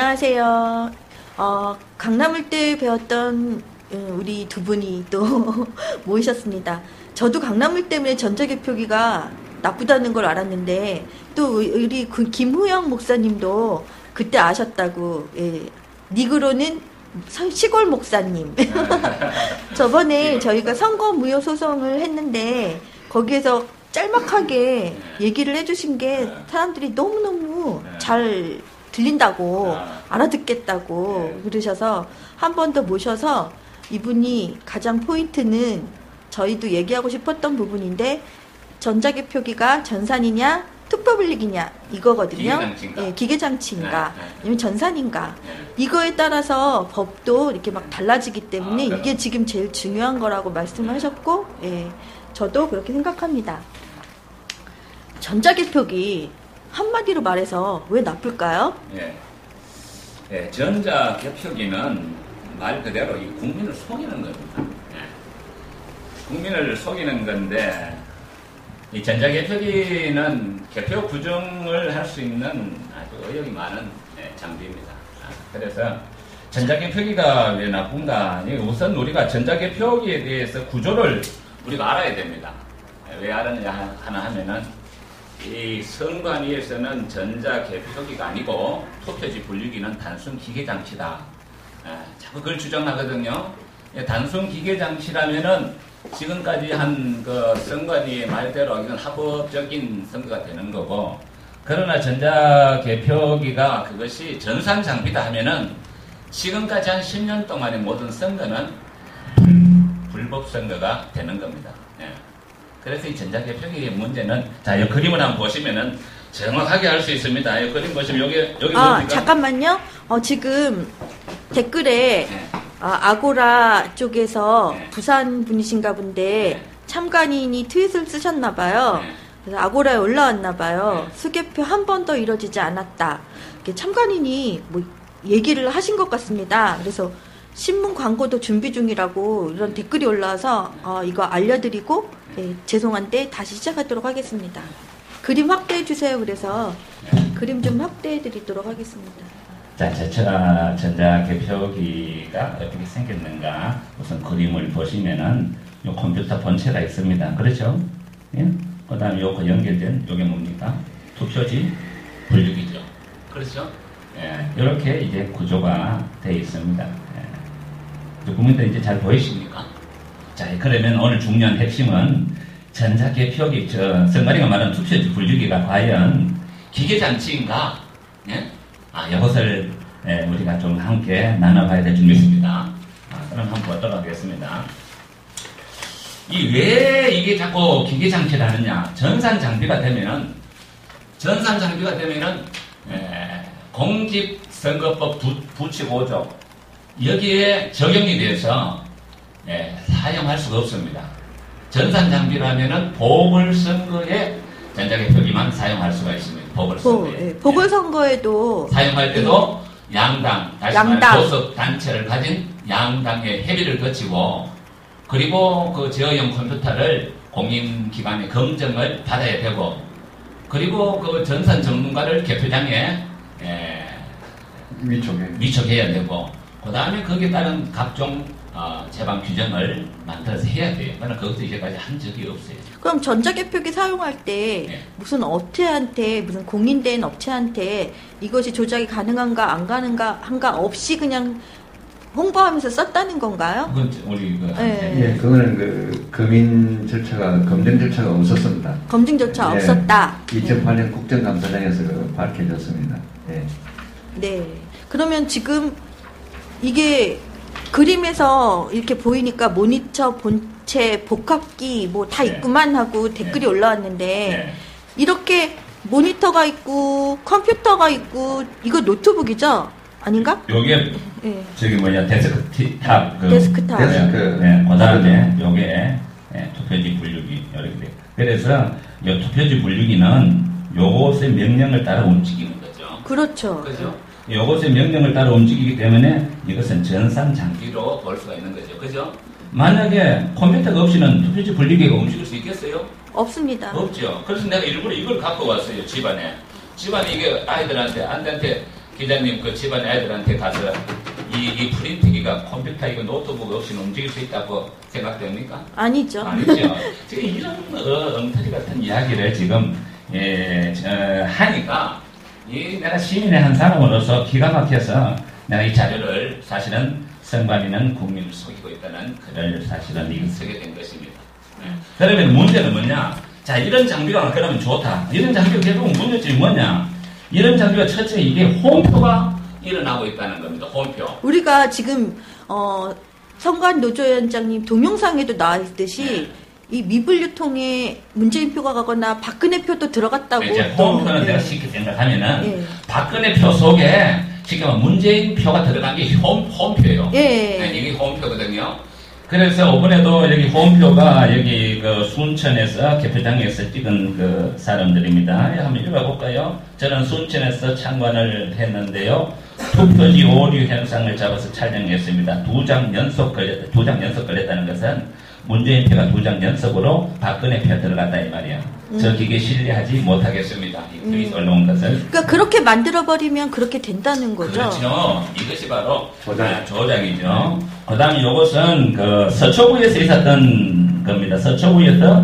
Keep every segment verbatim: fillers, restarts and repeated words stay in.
안녕하세요. 어, 강남을 때 배웠던 우리 두 분이 또 모이셨습니다. 저도 강남을 때문에 전자개표기가 나쁘다는 걸 알았는데 또 우리 그 김후영 목사님도 그때 아셨다고. 예. 닉으로는 시골 목사님. 저번에 저희가 선거 무효 소송을 했는데 거기에서 짤막하게 얘기를 해주신 게 사람들이 너무너무 잘 들린다고 알아듣겠다고 그러셔서 한 번 더 모셔서 이분이 가장 포인트는 저희도 얘기하고 싶었던 부분인데 전자개표기가 전산이냐 투표블릭이냐 이거거든요. 기계장치인가, 예, 기계장치인가 네, 네. 아니면 전산인가 네. 이거에 따라서 법도 이렇게 막 달라지기 때문에 아, 이게 지금 제일 중요한 거라고 말씀을 하셨고 예, 저도 그렇게 생각합니다. 전자개표기 한마디로 말해서 왜 나쁠까요? 예, 예, 전자개표기는 말 그대로 이 국민을 속이는 겁니다. 예. 국민을 속이는 건데 이 전자개표기는 개표 부정을 할 수 있는 아주 의욕이 많은 예, 장비입니다. 그래서 전자개표기가 왜 나쁜가? 우선 우리가 전자개표기에 대해서 구조를 우리가 알아야 됩니다. 왜 알았느냐 하나 하면은 이 선관위에서는 전자개표기가 아니고 투표지 분류기는 단순 기계장치다. 예, 자꾸 그걸 주장하거든요. 예, 단순 기계장치라면은 지금까지 한 그 선관위의 말대로 이건 합법적인 선거가 되는 거고, 그러나 전자개표기가 그것이 전산 장비다 하면은 지금까지 한 십 년 동안의 모든 선거는 불법 선거가 되는 겁니다. 예. 그래서 이 전자개표기의 문제는, 자, 이 그림을 한번 보시면은 정확하게 알 수 있습니다. 이 그림 보시면 여기, 여기 아, 뭡니까? 잠깐만요. 어, 지금 댓글에 네. 아, 아고라 쪽에서 네. 부산 분이신가 본데 네. 참관인이 트윗을 쓰셨나 봐요. 네. 그래서 아고라에 올라왔나 봐요. 네. 수개표 한 번 더 이뤄지지 않았다. 참관인이 뭐 얘기를 하신 것 같습니다. 그래서 신문 광고도 준비 중이라고 이런 댓글이 올라와서 어, 이거 알려드리고 네, 죄송한데 다시 시작하도록 하겠습니다. 그림 확대해 주세요. 그래서 네. 그림 좀 확대해 드리도록 하겠습니다. 자, 제가 전자개표기가 어떻게 생겼는가 우선 그림을 보시면은 요 컴퓨터 본체가 있습니다. 그렇죠? 예? 그 다음에 요거 연결된 요게 뭡니까? 투표지 분류기죠. 그렇죠? 예, 이렇게 이제 구조가 되어 있습니다. 예. 국민들 이제 잘 보이십니까? 자, 그러면 오늘 중요한 핵심은 전자개표기, 저 선관위가 말하는 투표지 분류기가 과연 기계장치인가? 예? 아, 이것을 예, 우리가 좀 함께 나눠봐야 될 줄 믿습니다. 아, 그럼 한번 보도록 하겠습니다. 이 왜 이게 자꾸 기계장치를 하느냐? 전산장비가 되면은 전산장비가 되면은 예, 공직선거법 부칙 오 조 여기에 적용이 돼서 예, 사용할 수가 없습니다. 전산장비라면은 보궐선거에 전자개표기만 사용할 수가 있습니다. 보궐선거에. 예, 보궐선거에도 사용할 때도 예. 양당, 다시 양당. 말해 소속 단체를 가진 양당의 협의를 거치고 그리고 그 제어용 컴퓨터를 공인기관의 검증을 받아야 되고 그리고 그 전산 전문가를 개표장에 예, 위촉해. 위촉해야 되고 그 다음에 거기에 따른 각종 어, 제방 규정을 만들어서 해야 돼요. 그러나 그것도 이제까지 한 적이 없어요. 그럼 전자개표기 사용할 때 네. 무슨 업체한테 무슨 공인된 업체한테 이것이 조작이 가능한가 안 가능가 한가 없이 그냥 홍보하면서 썼다는 건가요? 그건 우리 그 네. 예, 그거는 그 검인 절차가 검증 절차가 없었습니다. 검증 절차 예, 없었다. 이천팔 년 국정감사장에서 밝혀졌습니다. 예. 네. 그러면 지금 이게 그림에서 이렇게 보이니까 모니터, 본체, 복합기 뭐 다 네. 있구만 하고 댓글이 네. 올라왔는데 네. 이렇게 모니터가 있고 컴퓨터가 있고 이거 노트북이죠? 아닌가? 요게 네. 저기 뭐냐 데스크탑 그 데스크탑. 데스크. 네, 그 다음에 요게 네, 투표지 분류기 이렇게 돼. 그래서 요 투표지 분류기는 요것의 명령을 따라 움직이는 거죠. 그렇죠. 그죠? 요것의 명령을 따라 움직이기 때문에 이것은 전산 장비로 볼 수가 있는 거죠. 그죠? 만약에 컴퓨터가 없이는 투표지 분류기가 움직일 수 있겠어요? 없습니다. 없죠. 그래서 내가 일부러 이걸 갖고 왔어요. 집안에. 집안에 이게 아이들한테, 아이들한테 기자님 그 집안 애들한테 가서 이, 이 프린트기가 컴퓨터 이거 노트북 없이는 움직일 수 있다고 생각됩니까? 아니죠. 아니죠. 지금 이런 어, 엉터리 같은 이야기를 지금 예, 저, 하니까 이 내가 시민의 한 사람으로서 기가 막혀서 내가 이 자료를 사실은 선관위는 국민을 속이고 있다는 글을 사실은 이거 쓰게 된 것입니다. 네. 그러면 문제는 뭐냐? 자, 이런 장비가 그러면 좋다. 이런 장비가 결국 문제점이 뭐냐? 이런 장비가 첫째 이게 홈표가 일어나고 있다는 겁니다. 홈표. 우리가 지금 어, 선관 노조위원장님 동영상에도 나와 있듯이 네. 이 미분류통에 문재인 표가 가거나 박근혜 표도 들어갔다고. 네, 이제 홈표는 네. 내가 쉽게 생각하면은 네. 박근혜 표 속에 지금 문재인 표가 들어간 게 홈, 홈표예요. 예. 네, 이게 홈표거든요. 그래서 이번에도 여기 홈표가 여기 그 순천에서 개표장에서 찍은 그 사람들입니다. 한번 읽어볼까요? 저는 순천에서 참관을 했는데요. 투표지 오류 현상을 잡아서 촬영했습니다. 두 장 연속 걸렸다. 두 장 연속 걸렸다는 것은 문재인 표가 두 장 연속으로 박근혜 표 들어갔다 이 말이야. 음. 저 기계 신뢰하지 못하겠습니다. 이 트윗 음. 올라온 것을. 그러니까 그렇게 만들어버리면 그렇게 된다는 거죠. 그렇죠. 이것이 바로 조작. 조작이죠. 네. 그 다음에 이것은 그 서초구에서 있었던 겁니다. 서초구에서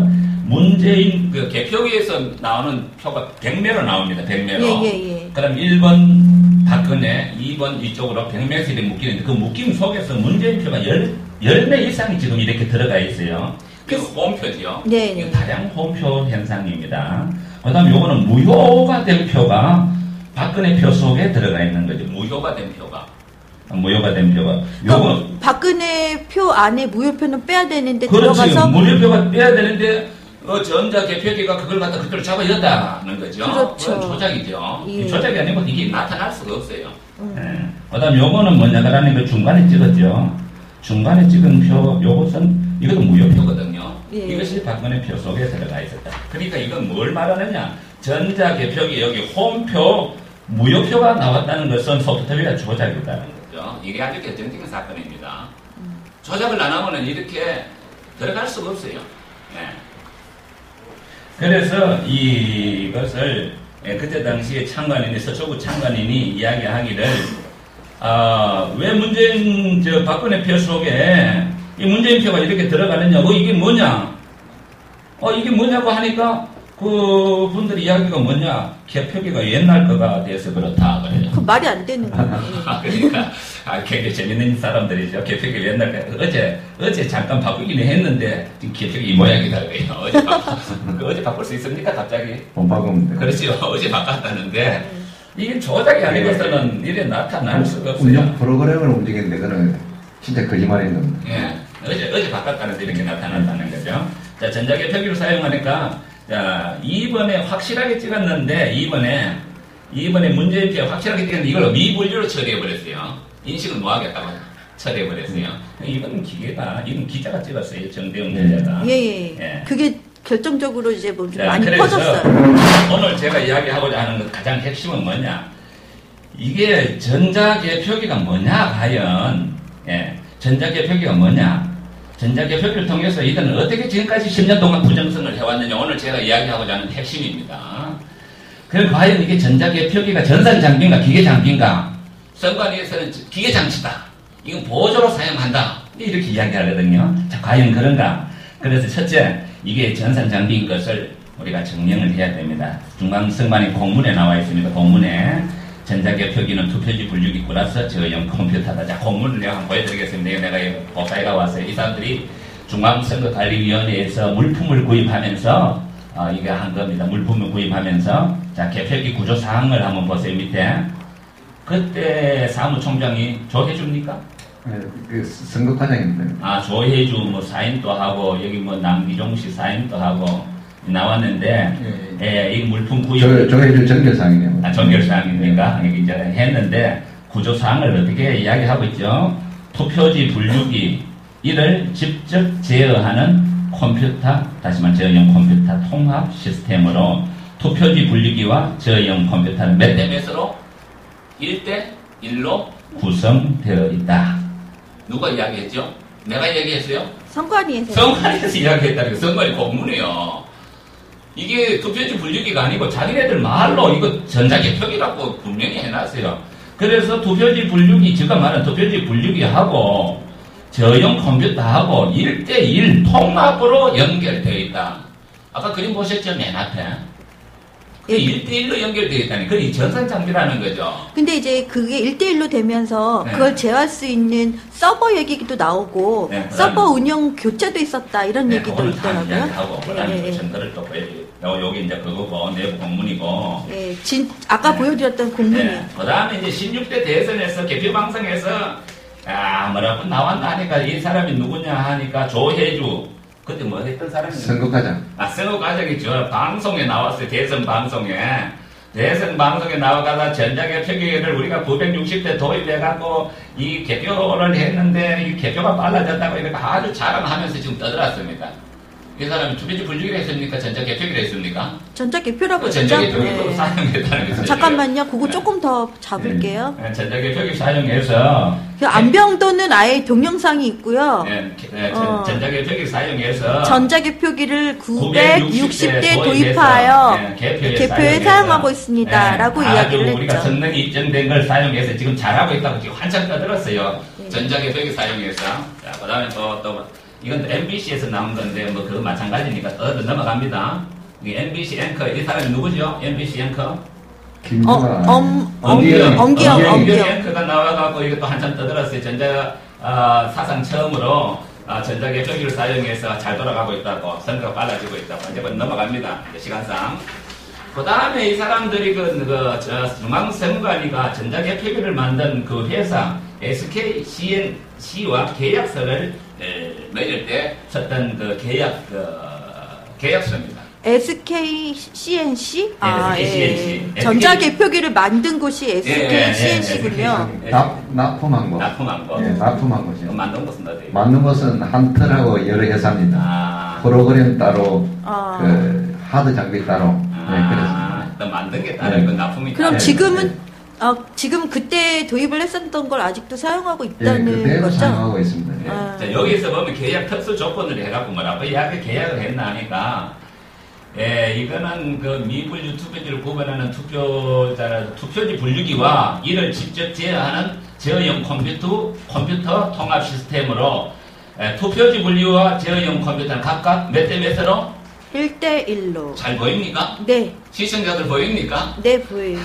문재인 그 개표기에서 나오는 표가 백 매로 나옵니다. 백 매로. 예, 예, 예. 그럼 일 번 박근혜, 이 번 이쪽으로 백 매에서 이렇게 묶이는데 그 묶임 속에서 문재인 표가 십 매 이상이 지금 이렇게 들어가 있어요. 그 홈표지요. 네, 네. 다량 홈표 현상입니다. 그 다음에 요거는 무효가 된 표가 박근혜 표 속에 들어가 있는 거죠. 무효가 된 표가. 무효가 된 표가. 요거 박근혜 표 안에 무효표는 빼야 되는데 그렇지. 들어가서 무효표가 빼야 되는데 어, 전자 개표기가 그걸 갖다 그대로 잡아였다는 거죠. 그렇죠. 그건 조작이죠. 예. 조작이 아니고 이게 나타날 수가 없어요. 음. 예. 그 다음 요거는 뭐냐라는 걸 중간에 찍었죠. 중간에 찍은 표, 요것은 이것도 무효표거든요. 예. 이것이 박근혜 표 속에 들어가 있었다. 그러니까 이건 뭘 말하느냐? 전자 개표기 여기 홈표 무효표가 나왔다는 것은 소프트웨어 조작이다는 거죠. 이게 아주 결정적인 사건입니다. 음. 조작을 안 하면은 이렇게 들어갈 수가 없어요. 예. 그래서 이것을 그때 당시에 참관인이 서초구 참관인이 이야기하기를 아, 왜 문재인 저 박근혜 표 속에 이 문재인 표가 이렇게 들어가느냐고 이게 뭐냐? 어 이게 뭐냐고 하니까 그 분들이 이야기가 뭐냐? 개표기가 옛날 거가 돼서 그렇다 그래요. 그 말이 안 되는 거예요. 그러니까 아, 굉장히 재밌는 사람들이죠. 개표기 옛날 거 어제 어제 잠깐 바꾸기는 했는데 지금 개표기 이 모양이다 그래요. 어제 바꾸, 그 어제 바꿀 수 있습니까 갑자기? 못 바꾸면 돼. 그렇죠. 어제 바꿨다는데. 이게 조작이 아니고서는 이래 나타날 수가 없어요. 운영 프로그램을 움직이는데 그는 진짜 거짓말인 겁니다. 예. 어제, 어제 바꿨다는데 이렇게 나타난다는 거죠. 자, 전자개표기를 사용하니까, 자, 이번에 확실하게 찍었는데, 이번에, 이번에 문재인 표 확실하게 찍었는데 이걸 미분류로 처리해버렸어요. 인식을 못 하겠다고 처리해버렸어요. 이건 기계가, 이건 기자가 찍었어요. 정대웅 기자가. 예, 예. 예. 그게 결정적으로 이제 뭐 자, 많이 그래서 퍼졌어요. 오늘 제가 이야기하고자 하는 것 가장 핵심은 뭐냐? 이게 전자개표기가 뭐냐, 과연? 예, 전자개표기가 뭐냐? 전자개표기를 통해서 이들은 어떻게 지금까지 십 년 동안 부정선을 해왔느냐? 오늘 제가 이야기하고자 하는 핵심입니다. 그럼 과연 이게 전자개표기가 전산장비인가, 기계장비인가? 선관위에서는 기계장치다. 이건 보조로 사용한다. 이렇게 이야기하거든요. 자, 과연 그런가? 그래서 첫째, 이게 전산장비인 것을 우리가 증명을 해야 됩니다. 중앙선관위 공문에 나와 있습니다. 공문에 전자개표기는 투표지 분류기 플러스 저형 컴퓨터다. 자, 공문을 내가 한번 보여드리겠습니다. 내가 고사회가 왔어요. 이 사람들이 중앙선거관리위원회에서 물품을 구입하면서 어, 이게 한 겁니다. 물품을 구입하면서 자, 개표기 구조사항을 한번 보세요. 밑에 그때 사무총장이 조해줍니까? 네, 그 선거과정입니다. 아, 조혜주 뭐 사인도 하고 여기 뭐 남기종 씨 사인도 하고 나왔는데 예, 예. 예, 이 물품 구입 조, 조혜주 정결사항이네요. 아, 정결사항입니까? 예. 여기 이제 했는데 구조사항을 어떻게 이야기하고 있죠? 투표지 분류기 이를 직접 제어하는 컴퓨터, 다시 말해 저형 컴퓨터 통합 시스템으로 투표지 분류기와 저형 컴퓨터는 몇 대 몇으로? 일 대 일로 구성되어 있다. 누가 이야기했죠? 내가 이야기했어요? 선관위에서. 선관위에서 이야기했다는 게 선관위 공문이에요. 이게 투표지 분류기가 아니고 자기네들 말로 이거 전자개표기라고 분명히 해놨어요. 그래서 투표지 분류기, 제가 말한 투표지 분류기하고 저용 컴퓨터하고 일 대일 통합으로 연결되어 있다. 아까 그림 보셨죠? 맨 앞에. 그 일 대일로 연결되어 있다니. 그게 전산 장비라는 거죠. 근데 이제 그게 일 대일로 되면서 네. 그걸 제어할 수 있는 서버 얘기도 나오고 네, 서버 운영 교체도 있었다 이런 네, 얘기도 그거는 다 있더라고요. 이야기하고, 그 다음에 예, 예. 전달을 또 보여줘요. 여기 이제 그거고, 내부 공문이고. 예, 진, 아까 네. 보여드렸던 공문이에요. 네. 그 다음에 이제 십육 대 대선에서 개표 방송에서, 아, 뭐라고 나왔나 하니까 이 사람이 누구냐 하니까 조혜주. 그때 뭐 했던 사람이에요? 선거과장. 아, 선거과정이 저 방송에 나왔어요. 대선 방송에. 대선 방송에 나와가서 전자개표기를 우리가 구백육십 대 도입해갖고 이 개표를 했는데 이 개표가 빨라졌다고 이렇게 아주 자랑하면서 지금 떠들었습니다. 이 사람이 투표지 분류기를 했습니까? 전자개표기를 했습니까? 전자개표라고 그 했죠? 전자개표기로 네. 사용했다는 거죠. 잠깐만요. 그거 네. 조금 더 잡을게요. 네, 전자개표기 사용해서 그 안병도는 아예 동영상이 있고요. 네, 네, 어. 전, 전자개표기 사용해서 전자개표기를 구백육십 대 도입해서, 도입하여 네, 개표에, 개표에 사용하고 있습니다. 네, 라고 아주 이야기를 우리가 했죠. 성능이 입증된 걸 사용해서 지금 잘하고 있다고 지금 한참 떠들었어요. 네. 전자개표기 사용해서. 자, 그 다음에 또, 또, 이건 엠비씨에서 나온 건데, 뭐, 그거 마찬가지니까 또 넘어갑니다. 이 엠비씨 앵커, 이 사람이 누구죠? 엠비씨 앵커? 김주아. 어, 엄, 엄기영. 엄기영, 엄기영 엄기영. 앵커가 나와갖고 이게 또 한참 떠들었어요. 전자, 아, 사상 처음으로 아, 전자개표기를 사용해서 잘 돌아가고 있다고, 선거가 빨라지고 있다고. 이제 넘어갑니다. 이제 시간상. 그 다음에 이 사람들이 그, 그, 저, 중앙선관위가 전자개표기를 만든 그 회사, 에스케이씨엔씨와 계약서를 에, 맺을 때 썼던 그 계약, 그, 계약서입니다. 에스케이씨엔씨? 아, 에스케이씨엔씨. 예. 전자개표기를 만든 곳이 예, 에스케이씨엔씨군요. 예, 예. 납, 납품한 거. 납품한 거. 예, 납품한 거죠. 그럼 만든 것은 어디예요? 만든 것은 한틀하고 여러 회사입니다. 아, 프로그램 따로, 아. 그, 하드 장비 따로. 네, 그렇습니다. 아, 또 만든 게 다른 건 납품이 그럼 네, 지금은 네. 어, 지금 그때 도입을 했었던 걸 아직도 사용하고 예, 있다는 그대로 거죠? 사용하고 있습니다. 예. 아. 자, 여기서 보면 계약 특수 조건을 해갖고 뭐라고 이야기 계약을 했나 하니까, 예, 이거는 그 미분류 투표지를 구분하는 투표자, 투표지 분류기와 이를 직접 제어하는 제어용 컴퓨터, 컴퓨터 통합 시스템으로, 예, 투표지 분류와 제어용 컴퓨터는 각각 몇 대 몇으로? 일 대 일로. 잘 보입니까? 네, 시청자들 보입니까? 네, 보여요.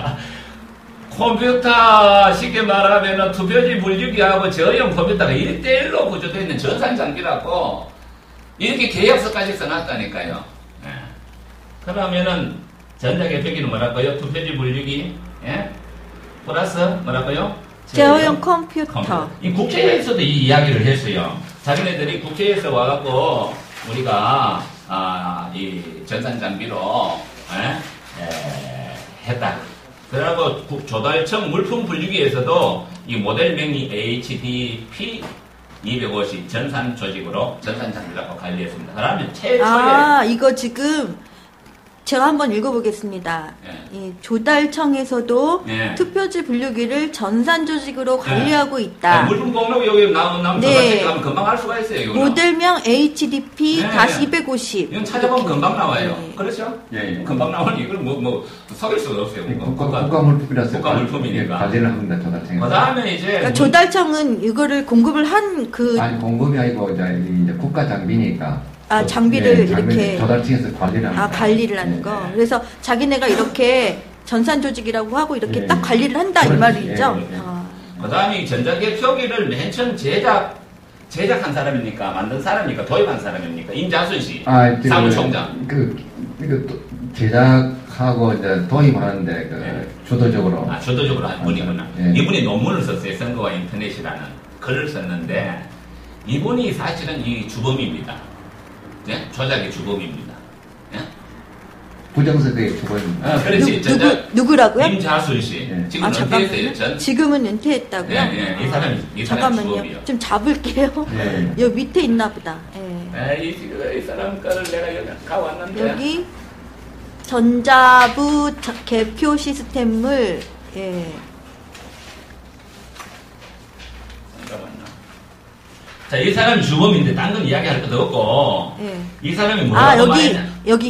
컴퓨터 쉽게 말하면 투표지 분류기하고 저용 컴퓨터가 일 대 일로 구조되어 있는 전산 장비라고 이렇게 계약서까지 써놨다니까요. 예. 그러면은 전자개표기는 뭐랄까요? 투표지 분류기, 예? 플러스 뭐랄까요? 제어용 컴퓨터. 컴퓨터. 이 국회에서도 이 이야기를 했어요. 자기네들이 국회에서 와갖고 우리가 아, 이 전산 장비로 예? 예, 했다. 그리고 조달청 물품 분류기에서도 이 모델명이 에이치디피 이백오십 전산 조직으로 전산 장비라고 관리했습니다. 그러면 최초의 아, 이거 지금 제가 한번 읽어보겠습니다. 예. 이 조달청에서도 예. 투표지 분류기를 전산 조직으로 관리하고 네, 있다. 물품 목록 여기 나오면 나오면 네. 전화책 가면 금방 알 수가 있어요. 이거는. 모델명 에이치디피 네. 이백오십. 이건 찾아보면 금방 나와요. 네. 그렇죠? 예, 예. 금방 나오니 이걸 뭐, 뭐, 속일 수가 없어요. 예, 뭐. 국가, 국가 물품이라서 국가 물품이니까. 관리를 합니다. 조달청에서. 그 다음에 이제. 그러니까 문- 조달청은 이거를 공급을 한 그 아니 공급이 아니고 이제, 이제 국가 장비니까. 아, 그, 장비를 예, 장비, 이렇게 조달청에서 관리를 합니다. 아, 관리를 하는 예, 거. 예. 그래서 자기네가 이렇게 전산 조직이라고 하고 이렇게 예, 딱 예. 관리를 한다 이 그렇지. 말이죠. 예, 예. 아. 그 다음에 전자개표기를 맨 처음 제작, 제작한 사람입니까? 만든 사람입니까? 도입한 사람입니까? 임자순 씨. 아, 그, 사무총장. 그, 그, 또 제작하고 이제 도입하는데, 그, 네. 주도적으로. 아, 주도적으로 한 분이구나. 예. 이분이 논문을 썼어요. 선거와 인터넷이라는 글을 썼는데, 이분이 사실은 이 주범입니다. 예? 조작의 주범입니다. 예? 부정선거의 주범입니다. 아, 그렇지. 누, 전자, 누구 누구라고요? 임자순 씨. 예. 지금 아, 은퇴했어요. 잠깐만요. 전. 지금은 은퇴했다고요? 예, 예. 이 사람이, 이 사람이 잠깐만요. 주범이요. 좀 잡을게요. 예. 여기 밑에 있나 보다. 예. 에, 이, 이 사람 거를 내가 여기 가왔는데. 여기 전자부 자- 개표 시스템을 예. 잠깐만요. 자, 이 사람이 주범인데 딴 건 이야기할 것도 없고, 예. 이 사람이 뭐라고 아, 여기 말했냐? 여기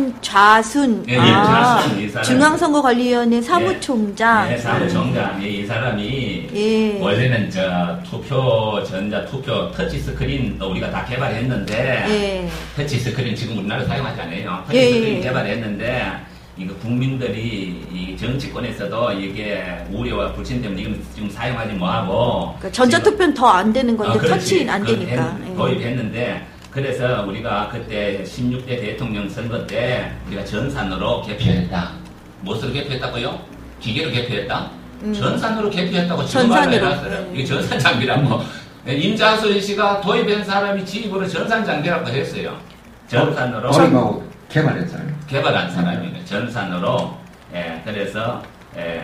임좌순, 예, 아, 임좌순 이 사람. 중앙선거관리위원회 사무총장. 예, 사무총장. 이 사람이 예. 원래는 저 투표 전자 투표 터치 스크린도 우리가 다 개발했는데 예. 터치 스크린 지금 우리나라 사용하지 않아요. 터치 예, 스크린 예. 개발했는데 이거 국민들이 이 정치권에서도 이게 우려와 불신 때문에 이건 지금 사용하지 뭐하고 그러니까 전자투표는 더 안 되는 건데 어, 그렇지. 터치는 안 그걸 되니까. 했- 예. 도입했는데 그래서 우리가 그때 십육 대 대통령 선거 때 우리가 전산으로 개표했다. 무엇으로 개표했다고요? 기계로 개표했다? 음. 전산으로 개표했다고 지금 전산으로. 말해놨어요. 음. 이게 전산 장비라고. 임자순 씨가 도입한 사람이 지입으로 전산 장비라고 했어요. 전산으로 도입하고 개발했잖아요. 개발한 사람이에요. 전산으로. 예, 그래서 예,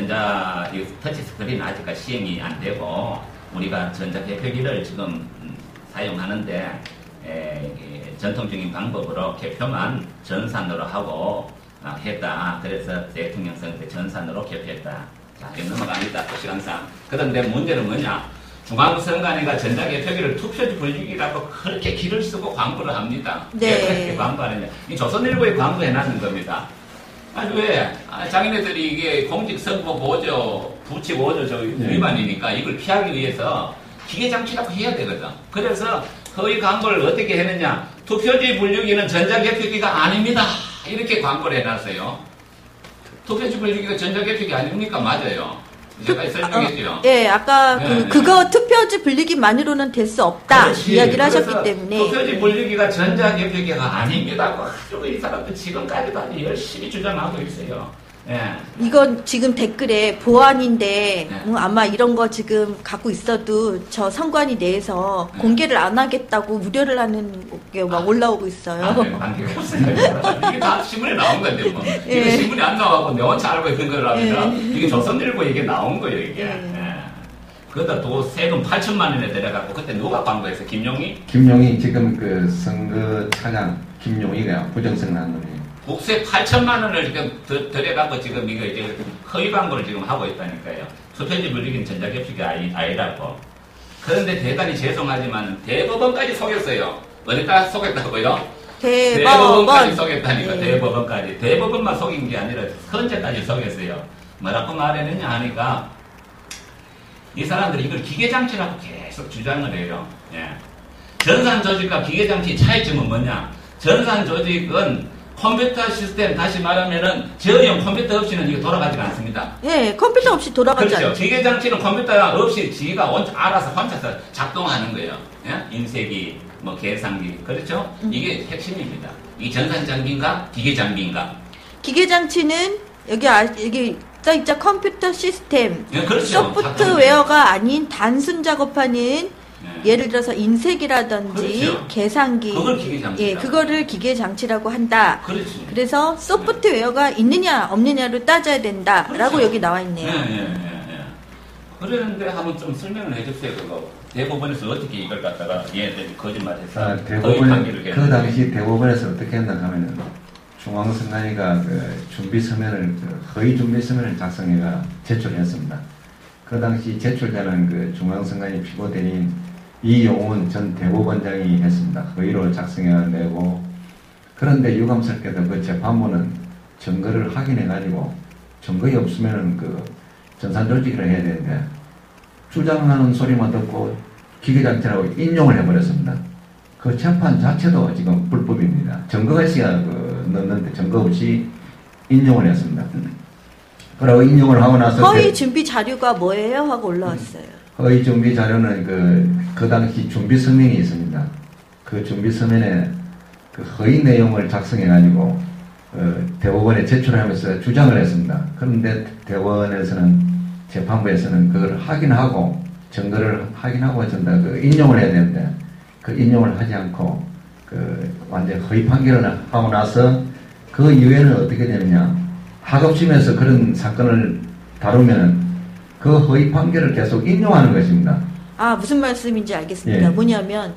전자 이 터치 스크린 아직까지 시행이 안 되고 우리가 전자 개표기를 지금 음, 사용하는데 에, 이 전통적인 방법으로 개표만 전산으로 하고 아, 했다. 그래서 대통령 선거 때 전산으로 개표했다. 자, 이거 넘어갑니다. 시간상. 그런데 문제는 뭐냐? 중앙선관위가 전자개표기를 투표지 분리기라고 그렇게 길을 쓰고 광고를 합니다. 네. 왜 그렇게 광고하느냐? 이 조선일보에 광고해놨는 겁니다. 아니 왜? 아, 자기네들이 이게 공직선거 보조, 부치 보조 저 위반이니까 이걸 피하기 위해서 기계장치라고 해야 되거든. 그래서 거의 광고를 어떻게 했느냐? 투표지 분류기는 전자개표기가 아닙니다. 이렇게 광고를 해놨어요. 투표지 분류기가 전자개표기 아닙니까? 맞아요. 제가 설명했죠. 어, 예, 아까 네, 그, 네. 그거 투표지 분리기만으로는 될 수 없다. 그렇지. 이야기를 하셨기 그래서 때문에. 투표지 분류기가 전자개표기가 아닙니다. 그리고 이 사람들 지금까지도 아주 열심히 주장하고 있어요. 예. 이건 지금 댓글에 보안인데 네. 음, 아마 이런 거 지금 갖고 있어도 저 선관위 내에서 네. 공개를 안 하겠다고 우려를 하는 게 막 올라오고 있어요. 아, 네, 관계가 없어요. 이게 다 신문에 나온 건데, 뭐. 예. 이거 신문에 안 나와고 내 혼자 알고 있는 거라면, 예. 이게 조선일보 이게 나온 거예요, 이게. 예. 예. 그러다 또 세금 팔천만 원에 들어가고, 그때 누가 광고했어? 김용희? 김용희 지금 그 선거 차장 김용희가 부정성 난 놈이에요. 국세 팔천만 원을 지금 더- 들여갖고 지금 이거 이제 허위 광고를 지금 하고 있다니까요. 투표지 분리기는 전자개표기 아니, 아니라고. 그런데 대단히 죄송하지만 대법원까지 속였어요. 어디다 속였다고요? 대법원까지 대법원. 속였다니까. 네. 대법원까지. 대법원만 속인 게 아니라 헌재까지 속였어요. 뭐라고 말했느냐 하니까 이 사람들이 이걸 기계장치라고 계속 주장을 해요. 예. 전산 조직과 기계장치 차이점은 뭐냐? 전산 조직은 컴퓨터 시스템, 다시 말하면은 저형 컴퓨터 없이는 이게 돌아가지 않습니다. 예, 컴퓨터 없이 돌아가지 그렇죠. 않죠. 기계장치는 컴퓨터 없이 지가 혼자 알아서 혼자서 작동하는 거예요. 예? 인쇄기, 뭐 계산기, 그렇죠? 음. 이게 핵심입니다. 이 전산 장비인가, 기계 장비인가? 기계장치는 여기 아, 여기 써 있죠. 컴퓨터 시스템, 예, 그렇죠. 소프트웨어가 아닌 단순 작업하는 예. 예를 들어서 인쇄기라든지 그렇죠. 계산기, 그걸 기계장치라고. 예, 그거를 기계장치라고 한다. 그렇지. 그래서 소프트웨어가 있느냐 없느냐로 따져야 된다라고 그렇죠. 여기 나와 예, 있네요. 예, 예, 예. 그러는데 한번 좀 설명을 해주세요. 그거 대법원에서 어떻게 이걸 갖다가 얘네들이 거짓말해서 아, 거의 대법원 판결을 그 했는데. 당시 대법원에서 어떻게 했나 하면은 중앙선관위가 그 준비 서면을 그 허위 준비 서면을 작성해가 제출했습니다. 그 당시 제출자는 그 중앙선관위 피고대리인 이용훈 전 대법원장이 했습니다. 허위로 작성해 내고 그런데 유감스럽게도 그 재판부는 증거를 확인해가지고 증거가 없으면은 그 전산조직을 해야 되는데 주장하는 소리만 듣고 기계장치라고 인용을 해버렸습니다. 그 재판 자체도 지금 불법입니다. 증거가 있어야 그 넣는데 증거 없이 인용을 했습니다. 그리고 인용을 하고 나서 허위 그 준비 자료가 뭐예요? 하고 올라왔어요. 허위 준비 자료는 그, 그 당시 준비 서명이 있습니다. 그 준비 서면에 그 허위 내용을 작성해가지고 어, 대법원에 제출하면서 주장을 했습니다. 그런데 대법원에서는 재판부에서는 그걸 확인하고 증거를 확인하고 전다 그 인용을 해야 되는데 그 인용을 하지 않고 그 완전 허위 판결을 하고 나서 그 이후에는 어떻게 되느냐 학업심에서 그런 사건을 다루면 그 허위 판결을 계속 인용하는 것입니다. 아, 무슨 말씀인지 알겠습니다. 예. 뭐냐면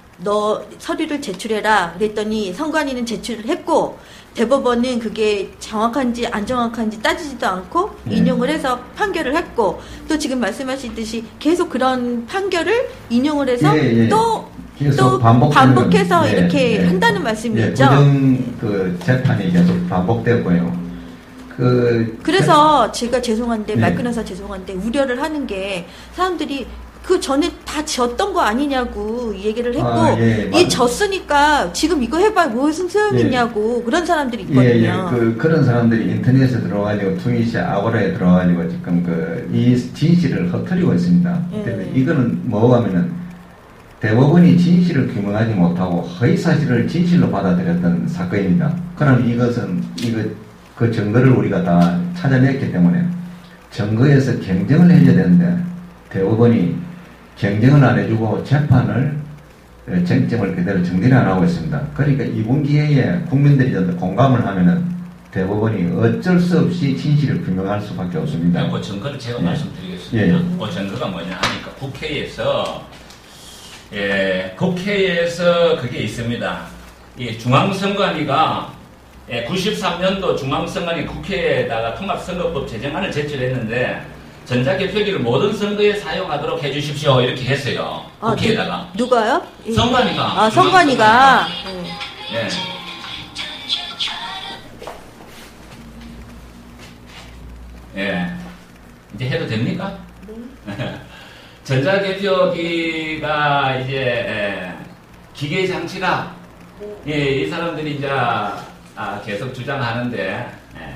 너 서류를 제출해라 그랬더니 선관위는 제출을 했고 대법원은 그게 정확한지 안 정확한지 따지지도 않고 예. 인용을 해서 판결을 했고 또 지금 말씀하시듯이 계속 그런 판결을 인용을 해서 예, 예. 또 계속 또 반복되는 반복해서 건- 예, 이렇게 예. 한다는 예, 말씀이죠. 부정 그 재판이 계속 반복되고요. 그 그래서 제가 죄송한데 네. 말 끊어서 죄송한데 우려를 하는 게 사람들이 그 전에 다 졌던 거 아니냐고 이 얘기를 했고 아, 예, 이 맞아요. 졌으니까 지금 이거 해봐 무슨 소용이 있냐고 그런 사람들이 예, 예, 있거든요. 그, 그런 사람들이 인터넷에 들어가지고, 투니시아 아고라에 들어가지고, 지금 그, 이 진실을 허투리고 있습니다. 예. 근데 이거는 뭐고 하면은, 대법원이 진실을 규명하지 못하고, 허위사실을 진실로 받아들였던 사건입니다. 그럼 이것은, 이거, 그 증거를 우리가 다 찾아냈기 때문에, 증거에서 경쟁을 해줘야 되는데, 대법원이 경쟁을 안 해주고, 재판을 쟁점을 그대로 정리를 안 하고 있습니다. 그러니까 이번 기회에 국민들이 좀 더 공감을 하면은 대법원이 어쩔 수 없이 진실을 규명할 수밖에 없습니다. 그 증거를 제가 예. 말씀드리겠습니다. 예. 그 증거가 뭐냐 하니까 국회에서 예, 국회에서 그게 있습니다. 이 중앙선관위가 예, 구십삼 년도 중앙선관위 국회에다가 통합선거법 제정안을 제출했는데 전자개표기를 모든 선거에 사용하도록 해주십시오 이렇게 했어요. 아, 국회에다가. 누, 누가요? 이- 선관위가. 아 선관위가 예. 예. 이제 해도 됩니까? 네. 전자개표기가 이제 예, 기계 장치다. 예, 이 사람들이 이제 아, 계속 주장하는데 예.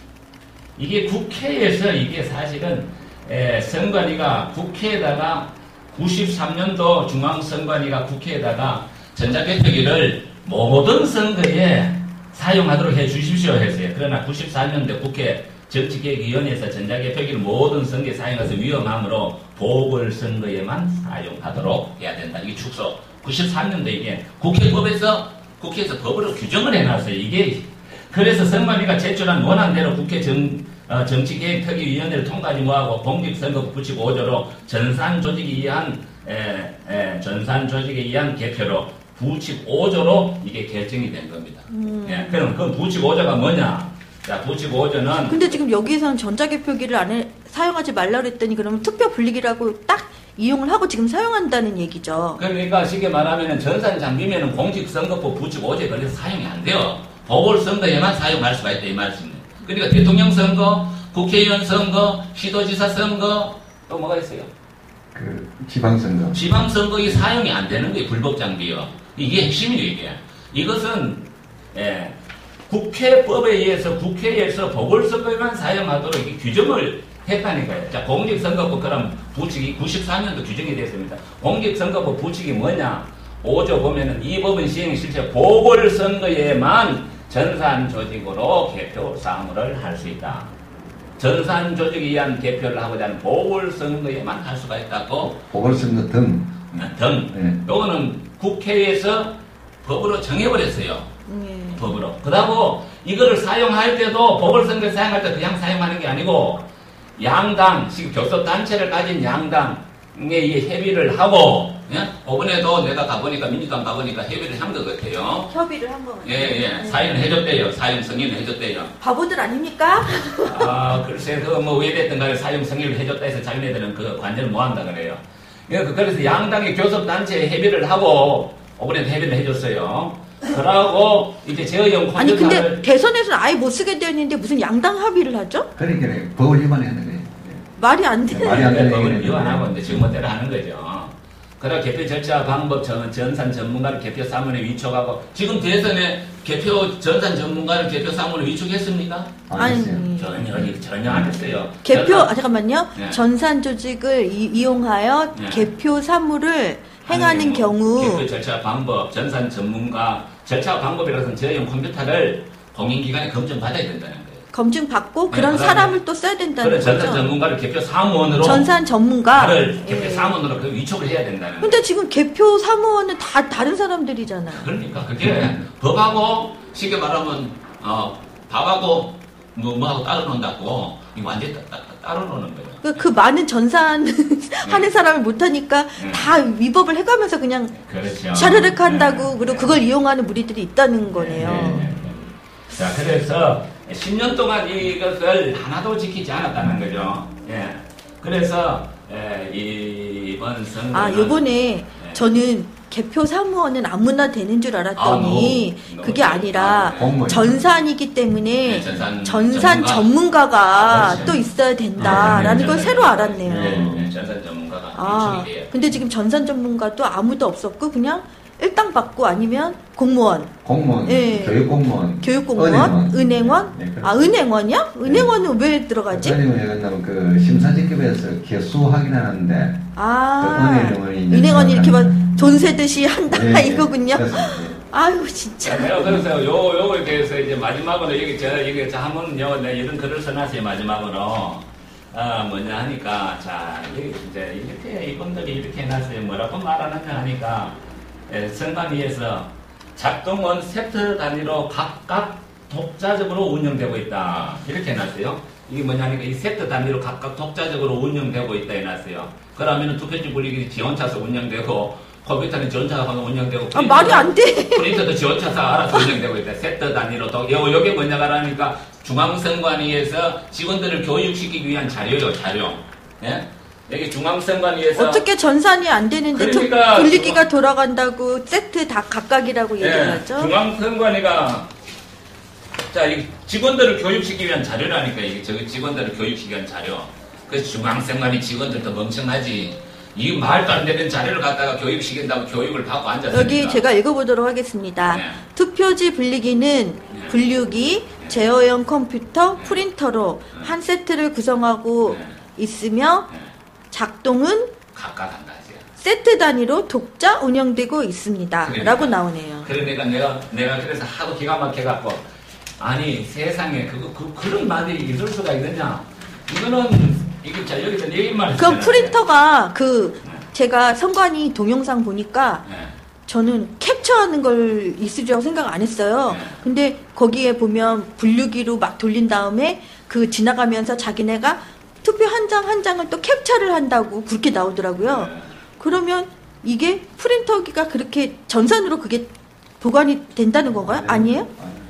이게 국회에서 이게 사실은 예, 선관위가 국회에다가 구십삼 년도 중앙선관위가 국회에다가 전자개표기를 모든 선거에 사용하도록 해 주십시오 했어요. 그러나 구십사 년도 국회 정치개혁위원회에서 전자개표기를 모든 선거에 사용해서 위험하므로 보궐선거에만 사용하도록 해야 된다. 이게 축소. 구십삼 년도 이게 국회법에서 국회에서 법으로 규정을 해놨어요. 이게 그래서 선관위가 제출한 원안대로 국회 정, 어, 정치개혁특위위원회를 통과하지 못하고 공직선거법 구십오 조로 전산조직에 의한 에, 에, 전산조직에 의한 개표로 구십오 조로 이게 결정이 된 겁니다. 음. 예, 그럼 그 구십오 조가 뭐냐? 자, 구십오 조는 근데 지금 여기서는 전자개표기를 안 해, 사용하지 말라 그랬더니 그러면 투표 분리기라고 딱 이용을 하고 지금 사용한다는 얘기죠. 그러니까 쉽게 말하면 전산 장비면은 공직선거법 구십오 조에 걸려서 사용이 안 돼요. 보궐선거에만 사용할 수가 있다 이 말씀이에요. 그러니까 대통령 선거, 국회의원 선거, 시도지사 선거 또 뭐가 있어요? 그 지방선거. 지방선거에 사용이 안 되는 게 불법 장비요. 이게 핵심이에요 이게. 이것은 예, 국회법에 의해서 국회에서 보궐선거에만 사용하도록 이게 규정을 했다니까요. 자, 공직선거법 그럼 부칙이 구십사 년도 규정이 됐습니다. 공직선거법 부칙이 뭐냐? 오 조 보면은 이 법은 시행 실체 보궐선거에만 전산 조직으로 개표 사무를 할 수 있다. 전산 조직에 의한 개표를 하고자 하는 보궐선거에만 할 수가 있다고 보궐선거 등. 등. 네. 요거는 국회에서 법으로 정해버렸어요. 예. 법으로. 그러고 이거를 사용할 때도 보궐선거 사용할 때 그냥 사용하는 게 아니고 양당, 지금 교섭단체를 가진 양당에 이 협의를 하고 예? 이번에도 내가 가보니까 민주당 가보니까 협의를 한 것 같아요. 협의를 한 거 같아요. 예, 예. 사인을 해줬대요. 사용 승인을 해줬대요. 바보들 아닙니까? 아, 글쎄, 그, 뭐, 왜 됐든 간에 사용 승인을 해줬다 해서 자기네들은 그 관여를 못 한다 그래요. 예, 그래서 양당의 교섭단체에 협의를 하고, 이번에도 협의를 해줬어요. 그러고, 이제 제의용 컴퓨터를. 아니 근데 대선에서는 아예 못 쓰게 되어 있는데 무슨 양당 합의를 하죠? 그러니까 법을 위반하는 거예요. 말이 안 돼. 네, 말이 안 되는 법을 얘기는 위반하고 이제 지금대로 하는 거죠. 그러나 개표 절차 방법 전, 전산 전문가를 개표 사무에 위촉하고 지금 대선에 개표 전산 전문가를 개표 사무에 위촉했습니까? 아니. 아니, 전혀 전혀 안 했어요. 개표 전산- 아 잠깐만요. 네. 전산 조직을 이, 용하여 네. 개표 사무를 행하는 하는 경우 개표 절차 방법 전산 전문가 절차 방법이라서는 저용 컴퓨터를 공인기관에 검증받아야 된다는 거예요. 검증 받고 네, 그런 그다음에 사람을 또 써야 된다는 그런 전산 거죠. 전문가를 개표 사무원으로 전산 전문가. 를 개표 예. 사무원으로 그 위촉을 해야 된다는 거예요. 근데 지금 개표 사무원은 다 다른 사람들이잖아요. 그러니까 그게 법하고 쉽게 말하면 어 밥하고 뭐 뭐하고 따로 논다고 이거 완전히 따, 따, 따로 노는 거예요. 그, 그 많은 전산 하는 사람을 못하니까 네. 다 위법을 해가면서 그냥 그렇죠. 샤르륵 한다고 네. 그리고 그걸 이용하는 무리들이 있다는 거네요. 네, 네, 네. 자, 그래서 십 년 동안 이것을 하나도 지키지 않았다는 거죠. 예. 그래서 예, 이번 선거 아, 요번에 저는 개표 사무원은 아무나 되는 줄 알았더니 아, 너무, 그게 너무 아니라 아, 공무원. 전산이기 때문에 네, 전산, 전산 전문가. 전문가가 아, 그렇죠. 또 있어야 된다라는 아, 걸 네, 새로 네, 알았네요. 네, 네, 전산 전문가가 아, 유출이 돼요. 근데 지금 전산 전문가도 아무도 없었고 그냥 일당 받고 아니면 공무원, 공무원, 예. 교육공무원, 교육공무원, 은행원. 은행원. 네, 그렇죠. 아, 은행원이야? 은행원은 왜 들어가지? 은행원에 간다면 그 심사직급에서 개수 확인하는데 아, 그 은행원이 이제 은행원이 이렇게 막 들어가는 돈 세듯이 한다 예, 예. 이거군요. 그래서 이제 아유 진짜. 내가 그래서 요, 요거에 대해서 이제 마지막으로 여기 저, 여기 저 한번 요, 내가 이런 글을 써놨어요, 마지막으로. 아, 뭐냐 하니까, 자, 여기 이제 이렇게 이분들이 이렇게 해놨어요. 뭐라고 말하느냐 하니까, 예, 선관위에서 작동원 세트 단위로 각각 독자적으로 운영되고 있다. 이렇게 해놨어요. 이게 뭐냐 하니까 이 세트 단위로 각각 독자적으로 운영되고 있다 해놨어요. 그러면 투표지 분리기 지원차서 운영되고, 컴퓨터는 지원차가 운영되고, 아 말이 안 돼. 프린터도 지원차서 알아서 운영되고 있다. 세트 단위로. 또, 요, 요게 뭐냐가 하니까 중앙선관위에서 직원들을 교육시키기 위한 자료요, 자료. 예? 여기 중앙선관위에서. 어떻게 전산이 안 되는데 그러니까 투- 분리기가 돌아간다고 세트 다 각각이라고 예, 얘기하죠? 중앙선관위가 자, 이 직원들을 교육시키기 위한 자료라니까, 이게 저기 직원들을 교육시키기 위한 자료. 그래서 중앙선관위 직원들도 멍청하지. 이 말도 안 되는 자료를 갖다가 교육시킨다고 교육을 받고 앉았습니다. 여기 제가 읽어보도록 하겠습니다. 네. 투표지 분리기는 네. 분류기, 제어형 컴퓨터, 프린터로 네. 한 세트를 구성하고 네. 있으며 네. 작동은 각각 한다, 이제. 세트 단위로 독자 운영되고 있습니다. 그러니까. 라고 나오네요. 그러니까 내가, 내가 그래서 하도 기가 막혀갖고, 아니, 세상에, 그거, 그, 그런 말이 있을 수가 있느냐? 이거는, 이게, 자, 여기서 내 말을 그 프린터가 그 네. 제가 선관위 동영상 보니까 네. 저는 캡처하는 걸 있으리라고 생각 안 했어요. 네. 근데 거기에 보면 분류기로 막 돌린 다음에 그 지나가면서 자기네가 투표 한 장 한 장을 또 캡처를 한다고 그렇게 나오더라고요. 네. 그러면 이게 프린터기가 그렇게 전산으로 그게 보관이 된다는 건가요? 아니에요?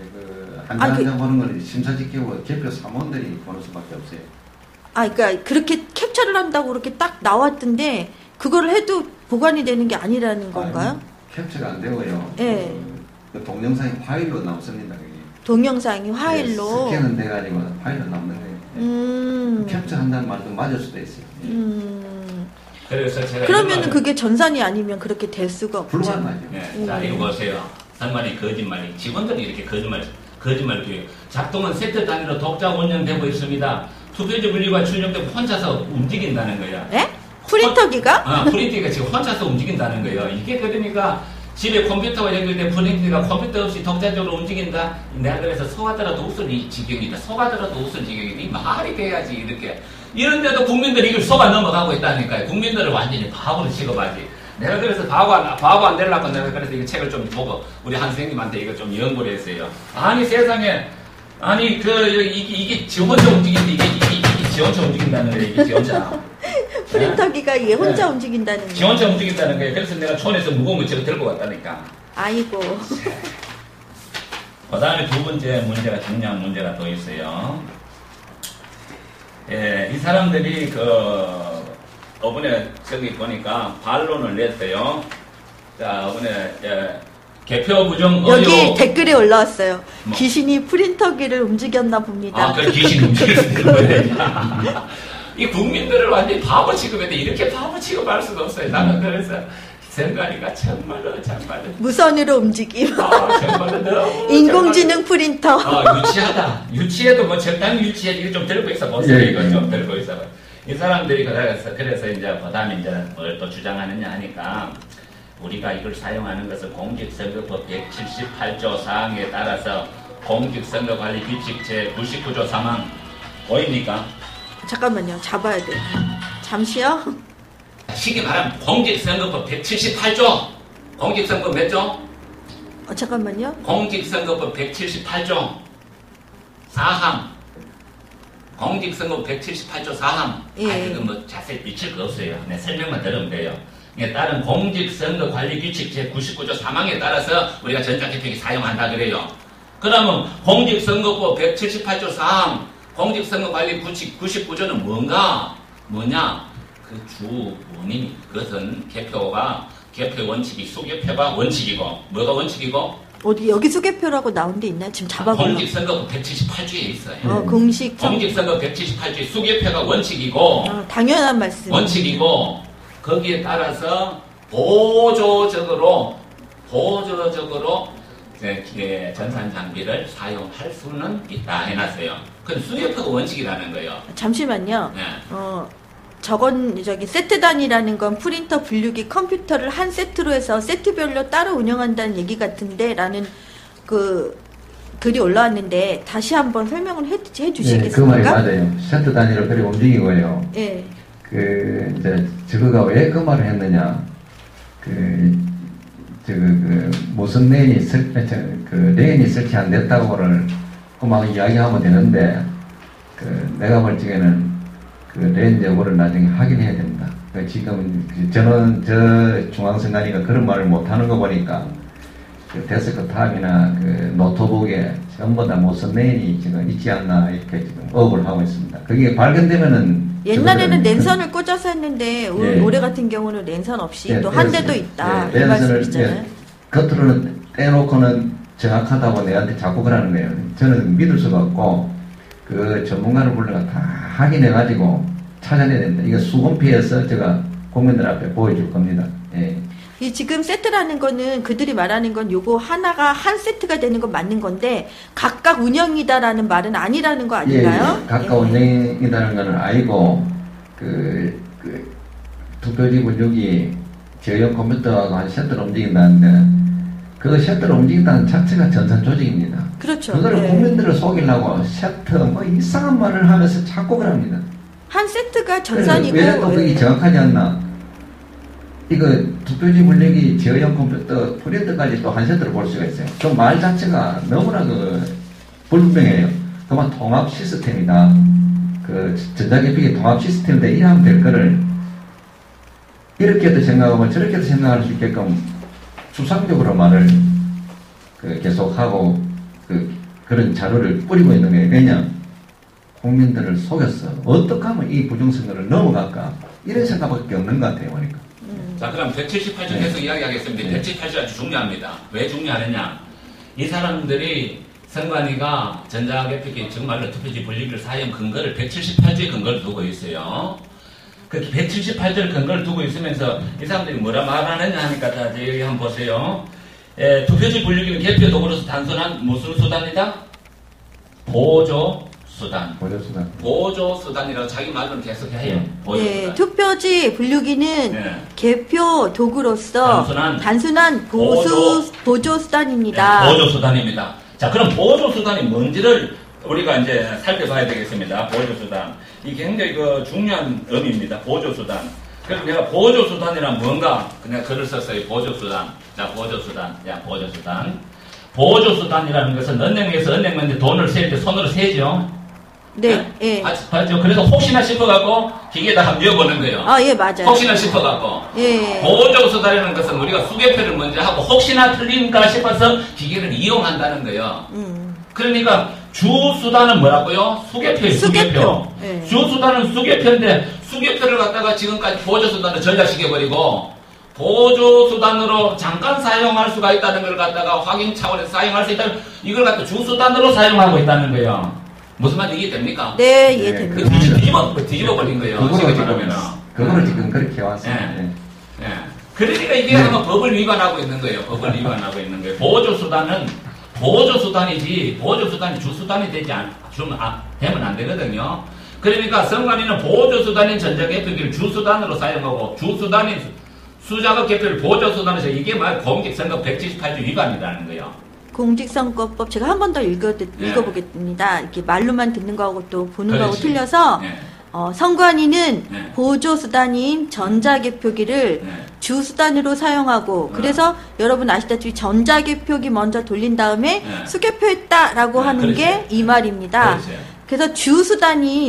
한 아니, 장 그- 한 장 보는 건 심사직급고 개표 사무원들이 보는 수밖에 없어요. 아, 그러니까 그렇게 캡처를 한다고 그렇게 딱 나왔던데 그거를 해도 보관이 되는 게 아니라는 건가요? 아니, 캡처가 안 되고요. 예. 그, 그 동영상이 파일로 남습니다. 그게. 동영상이 화일로. 네, 스캔은 돼가지고 파일로 남는 거예요. 네. 음. 캡처 한다는 말도 맞을 수도 있어요. 예. 음. 그래서 제가. 그러면은 이런 말을- 그게 전산이 아니면 그렇게 될 수가 없죠. 불가능하죠. 네. 자, 이거 보세요. 상관이 거짓말이. 직원들이 이렇게 거짓말, 거짓말을 해요. 작동은 세트 단위로 독자 운영되고 있습니다. 투표지 분리가 출력되고 혼자서 움직인다는 거야. 예? 프린터기가? 아, 프린터가 지금 혼자서 움직인다는 거예요. 이게 그러니까 집에 컴퓨터와 연결된 프린터가 컴퓨터 없이 독자적으로 움직인다? 내가 그래서 속아더라도 웃을 이 지경이다. 속아더라도 웃을 지경이다. 이 말이 돼야지, 이렇게. 이런데도 국민들이 이걸 속아 넘어가고 있다니까요. 국민들을 완전히 바보로 취급하지. 내가 그래서 바보 안, 바보 안 되려고 내가 그래서 이 책을 좀 보고 우리 한 선생님한테 이거 좀 연구를 했어요. 아니, 세상에. 아니, 그, 이게, 이게 지 혼자 움직이는데 이게, 이게, 이게 지 혼자 움직인다는 거예요. 이게 지 혼자. 프린터기가 얘 혼자 네. 움직인다는 지 거. 혼자 움직인다는 거예요. 그래서 내가 촌에서 무거운 거 제가 들고 왔다니까. 아이고. 그 다음에 두 번째 문제가 중요한 문제가 더 있어요. 예, 이 사람들이 그, 이번에 저기 보니까 반론을 냈어요. 자, 이번에, 예, 개표 부정 여기 의혹. 댓글에 올라왔어요. 뭐? 귀신이 프린터기를 움직였나 봅니다. 아, 그 귀신 움직였을 거예요. 이 국민들을 완전히 바보 취급했는데 이렇게 바보 취급할 수가 없어요. 나는 그래서 생각하니까 정말로 정말로 무선으로 움직임. 아, 정말로 너무 인공지능 프린터. 아, 유치하다. 유치해도 뭐 적당히 유치해. 이거 좀 들고 있어 보세요. 예, 이거 예. 좀 들고 있어. 이 사람들이 그래서, 그래서 이제 그 다음에 이제 뭘 또 주장하느냐 하니까 우리가 이걸 사용하는 것은 공직선거법 백칠십팔 조 사항에 따라서 공직선거관리 규칙 제구십구 조 삼 항 보입니까? 잠깐만요. 잡아야 돼. 잠시요. 쉽게 말하면 공직선거법 백칠십팔 조 공직선거 몇 조? 어, 잠깐만요. 공직선거법 백칠십팔 조 사 항 공직선거법 백칠십팔 조 사 항 예. 아, 그거 뭐 자세히 미칠 거 없어요. 네, 설명만 들으면 돼요. 이에 따른 공직선거관리규칙 제구십구 조 삼 항에 따라서 우리가 전자개표기 사용한다 그래요. 그러면 공직선거법 백칠십팔 조 사 항 공직선거관리규칙 구십구 조는 뭔가? 뭐냐? 그 그 주 원인이 그것은 개표가 개표 원칙이 수개표가 원칙이고 뭐가 원칙이고 어디 여기 수개표라고 나온 데 있나요? 지금 잡아보려고. 공직선거법 백칠십팔 조에 있어요. 어, 공식 공직선거 백칠십팔 조 수개표가 원칙이고 어, 당연한 말씀. 원칙이고 거기에 따라서 보조적으로 보조적으로 이제 전산 장비를 사용할 수는 있다 해놨어요. 그건 수개표가 원칙이라는 거예요. 잠시만요. 네. 어, 저건 저기 세트 단위라는 건 프린터, 분류기, 컴퓨터를 한 세트로 해서 세트별로 따로 운영한다는 얘기 같은데 라는 그 글이 올라왔는데 다시 한번 설명을 해, 해 주시겠습니까? 네, 그 말이 맞아요. 세트 단위로 그리 움직이고요. 예. 그 이제 저거가 왜 그 말을 했느냐? 그 저그 그 무슨 레인이 설, 그 레인이 설치 안 됐다고를 그만 이야기하면 되는데 그 내가 볼 적에는 그 레인 여부를 나중에 확인해야 됩니다. 그 지금 저는 저 중앙선관위가 그런 말을 못하는 거 보니까 그 데스크탑이나 그 노트북에 전부 다 무슨 레인이 지금 있지 않나 이렇게 지금 업을 하고 있습니다. 그게 발견되면은 옛날에는 랜선을 꽂아서 했는데 예. 올해 같은 경우는 랜선 없이 예, 또 한 대도 랜선, 있다 예, 이 랜선을, 말씀이시잖아요. 예, 겉으로는 떼놓고는 정확하다고 내한테 자꾸 그러는 거예요. 저는 믿을 수가 없고 그 전문가를 불러가 다 확인해가지고 찾아내야 됩니다. 이거 수검피해서 제가 국민들 앞에 보여줄 겁니다. 예. 이 지금 세트라는 거는 그들이 말하는 건 요거 하나가 한 세트가 되는 건 맞는 건데 각각 운영이다라는 말은 아니라는 거 아닌가요? 예, 예. 각각 운영이라는 거는 아니고 그, 그 투표지 분류기 제어용 컴퓨터하고 한 세트를 움직인다는데 그 셔터를 움직인다는 자체가 전산 조직입니다. 그렇죠. 그거를 네. 국민들을 속이려고 셔터 뭐 이상한 말을 하면서 자꾸 그럽니다. 한 세트가 전산이고 왜 또 그게 예. 정확하지 않나? 이거 투표지 분류기 제어용 컴퓨터 프린터까지 또 한 셔터를 볼 수가 있어요. 그 말 자체가 너무나 그 불분명해요. 그만 통합 시스템이다. 그 전자기표기 통합 시스템인데 이러면 될 거를 이렇게도 생각하고 저렇게도 생각할 수 있게끔 추상적으로 말을 그 계속하고 그 그런 자료를 뿌리고 있는 거예요. 왜냐? 국민들을 속였어. 어떻게 하면 이 부정선거를 넘어갈까? 이런 생각밖에 없는 것 같아요. 보니까. 음. 자, 그럼 백칠십팔 조 계속 네. 이야기하겠습니다. 네. 백칠십팔 조 아주 중요합니다. 왜 중요하느냐? 이 사람들이 선관위가 전자개표기 정말로 투표지 분리기를 사용 근거를 백칠십팔 조의 근거를 두고 있어요. 그 백칠십팔 조의 근거를 두고 있으면서 이 사람들이 뭐라 말하느냐 하니까 자, 여기 한번 보세요. 에, 투표지 분리기는 개표 도구로서 단순한 무슨 수단이다? 보조 수단. 보조 수단. 보조 수단이라고 자기 말로는 계속 해요. 보조 예, 수단. 투표지 분류기는 네. 개표 도구로서 단순한, 단순한 보수 보조, 보조 수단입니다. 네, 보조 수단입니다. 자, 그럼 보조 수단이 뭔지를 우리가 이제 살펴봐야 되겠습니다. 보조 수단. 이게 굉장히 그 중요한 의미입니다. 보조 수단. 그래서 내가 보조 수단이란 뭔가 그냥 글을 썼어요. 보조 수단. 자, 보조 수단. 야, 보조 수단. 보조 수단이라는 것은 은행에서 은행에 돈을 세일 때 손으로 세죠. 네, 예. 아, 맞죠. 그래서 혹시나 싶어갖고 기계에다 한번 넣어보는 거예요. 아, 예, 맞아요. 혹시나 싶어갖고. 예. 보조 수단이라는 것은 우리가 수개표를 먼저 하고 혹시나 틀린가 싶어서 기계를 이용한다는 거예요. 음. 그러니까 주 수단은 뭐라고요? 수개표예요. 수개표. 수개표. 예. 주 수단은 수개표인데 수개표를 갖다가 지금까지 보조 수단을 전락시켜버리고 보조 수단으로 잠깐 사용할 수가 있다는 걸 갖다가 확인 차원에서 사용할 수 있다는 이걸 갖다 주 수단으로 사용하고 있다는 거예요. 무슨 말인지 이해됩니까? 네, 네, 이해됩니다. 그 뒤집- 뒤집어, 뒤집어 버린 거예요. 그거로 지금 지금, 말하면은. 그거로 지금 그렇게 왔어요. 예. 예. 예. 그러니까 이게 네. 아마 법을 위반하고 있는 거예요. 법을 위반하고 있는 거예요. 보조 수단은 보조 수단이지 보조 수단이 주 수단이 되지 않, 좀, 아, 되면 안 되거든요. 그러니까 선관위는 보조 수단인 전자개표기를 주 수단으로 사용하고 주 수단인 수작업 개표를 보조 수단으로 해서 이게 말 공직선거 백칠십팔 조 위반이라는 거예요. 공직선거법 제가 한 번 더 읽어 네. 읽어보겠습니다. 이렇게 말로만 듣는 거하고 또 보는 거하고 그렇지. 틀려서 네. 어, 선관위는 네. 보조 수단인 전자개표기를 네. 주 수단으로 사용하고 그래서 여러분 아시다시피 전자개표기 먼저 돌린 다음에 네. 수개표했다라고 네, 하는 그렇지. 게 이 말입니다. 그렇지. 그래서 주 수단인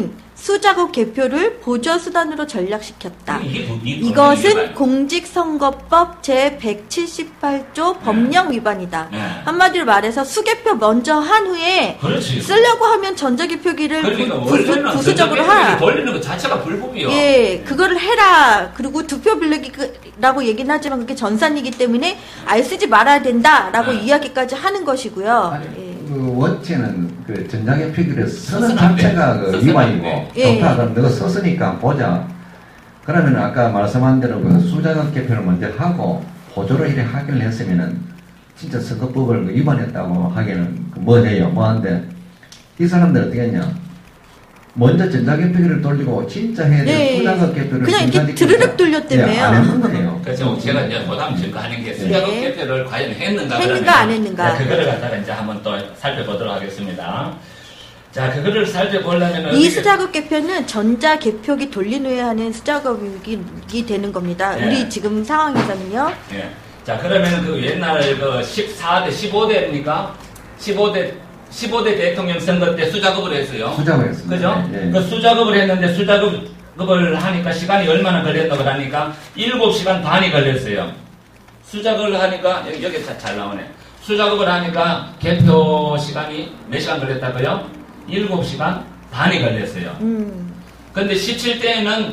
수작업 개표를 보조수단으로 전락시켰다. 이게 도- 이게 이것은 위반. 공직선거법 제백칠십팔 조 법령 위반이다. 네. 한마디로 말해서 수개표 먼저 한 후에 그렇지. 쓰려고 하면 전자개표기를 그러니까 부, 원래는 수, 부수적으로 하라. 돌리는 것 자체가 불법이요. 예, 그거를 해라. 그리고 투표 빌리기라고 얘기는 하지만 그게 전산이기 때문에 아예 쓰지 말아야 된다라고 네. 이야기까지 하는 것이고요. 아니, 예. 그 원체는 그 전자개표기를 쓰는 써서는 안 돼. 자체가 그 써서는 위반이고 안 돼. 좋다. 예. 그럼 너가 썼으니까 보자. 그러면 아까 말씀한 대로 그 수작업 개표를 먼저 하고 보조로 이래 하기를 했으면은 진짜 선거법을 그 위반했다고 하기는 그 뭐 해요? 뭐 한데 이 사람들 어떻게 했냐? 먼저 전자개표기를 돌리고 진짜 해야 될 네. 수작업 개표를 그냥 이렇게 전자개표기가- 드르륵 돌렸다며요. 예, 안 했는 거예요. 그래서 제가 이제 보담 증거하는 게 수작업 네. 개표를 과연 했는가 했는가, 그러면 안 했는가. 자, 그거를 갖다가 이제 한번 또 살펴보도록 하겠습니다. 자, 그거를 살펴보려면 이 수작업 개표는 전자 개표기 돌린 후에 하는 수작업이 되는 겁니다. 네. 우리 지금 상황에서는요. 예. 자, 그러면 그 옛날 그 십사 대 십오 대입니까? 십오 대 십오 대 대통령 선거 때 수작업을 했어요. 수작업을 했습니다. 그죠? 예, 예. 그 수작업을 했는데 수작업을 하니까 시간이 얼마나 걸렸나 그러니까 일곱 시간 반이 걸렸어요. 수작업을 하니까 여기, 여기 잘, 잘 나오네. 수작업을 하니까 개표 시간이 몇 시간 걸렸다고요? 일곱 시간 반이 걸렸어요. 음. 근데 십칠 대에는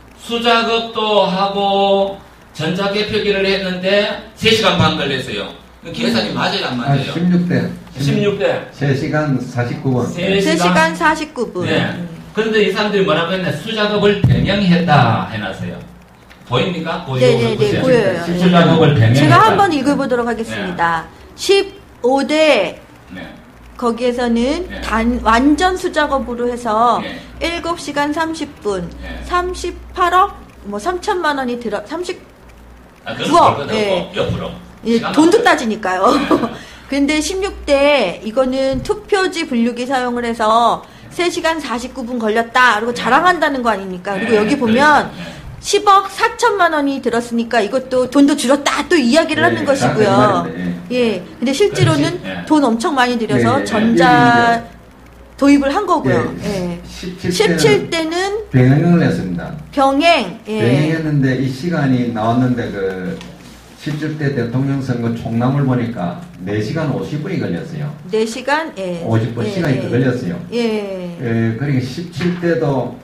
수작업도 하고 전자개표기를 했는데 세 시간 반 걸렸어요. 계산이 맞아요, 안 아, 맞아요? 십육 대. 십육 대. 세 시간 사십구 분. 세 세 시간 사십구 분. 네. 그런데 이 사람들이 뭐라고 했냐? 수작업을 변형했다 해놨어요. 보입니까? 보이고 네네네, 보세요. 보여요. 수작업을 변형했다. 제가 한번 읽어보도록 하겠습니다. 십오 대 네. 거기에서는 네. 단 완전 수작업으로 해서 네. 일곱 시간 삼십 분, 네. 삼십팔억 뭐 삼천만 원이 들어 삼십 아, 그건 구억, 그거죠. 예. 옆으로. 예, 시간 돈도 없어요. 따지니까요. 네. 근데 십육 대 이거는 투표지 분류기 사용을 해서 세 시간 사십구 분 걸렸다. 그리고 자랑한다는 거 아닙니까? 그리고 네, 여기 보면 그렇죠. 네. 십억 사천만 원이 들었으니까 이것도 돈도 줄었다 또 이야기를 네, 하는 딱 것이고요. 그 말입니다. 예. 근데 실제로는 그렇지. 예. 돈 엄청 많이 들여서 네, 네. 전자 여기 도입을 한 거고요. 예. 예. 십칠 십칠 대는 대는 병행을 했습니다. 병행. 예. 병행했는데 이 시간이 나왔는데 그 십칠 대 대통령 선거 총남을 보니까 네 시간 오십 분이 걸렸어요. 네 시간 예. 오십 분 예, 시간이 예. 더 걸렸어요. 예. 예, 그러니까 십칠 대도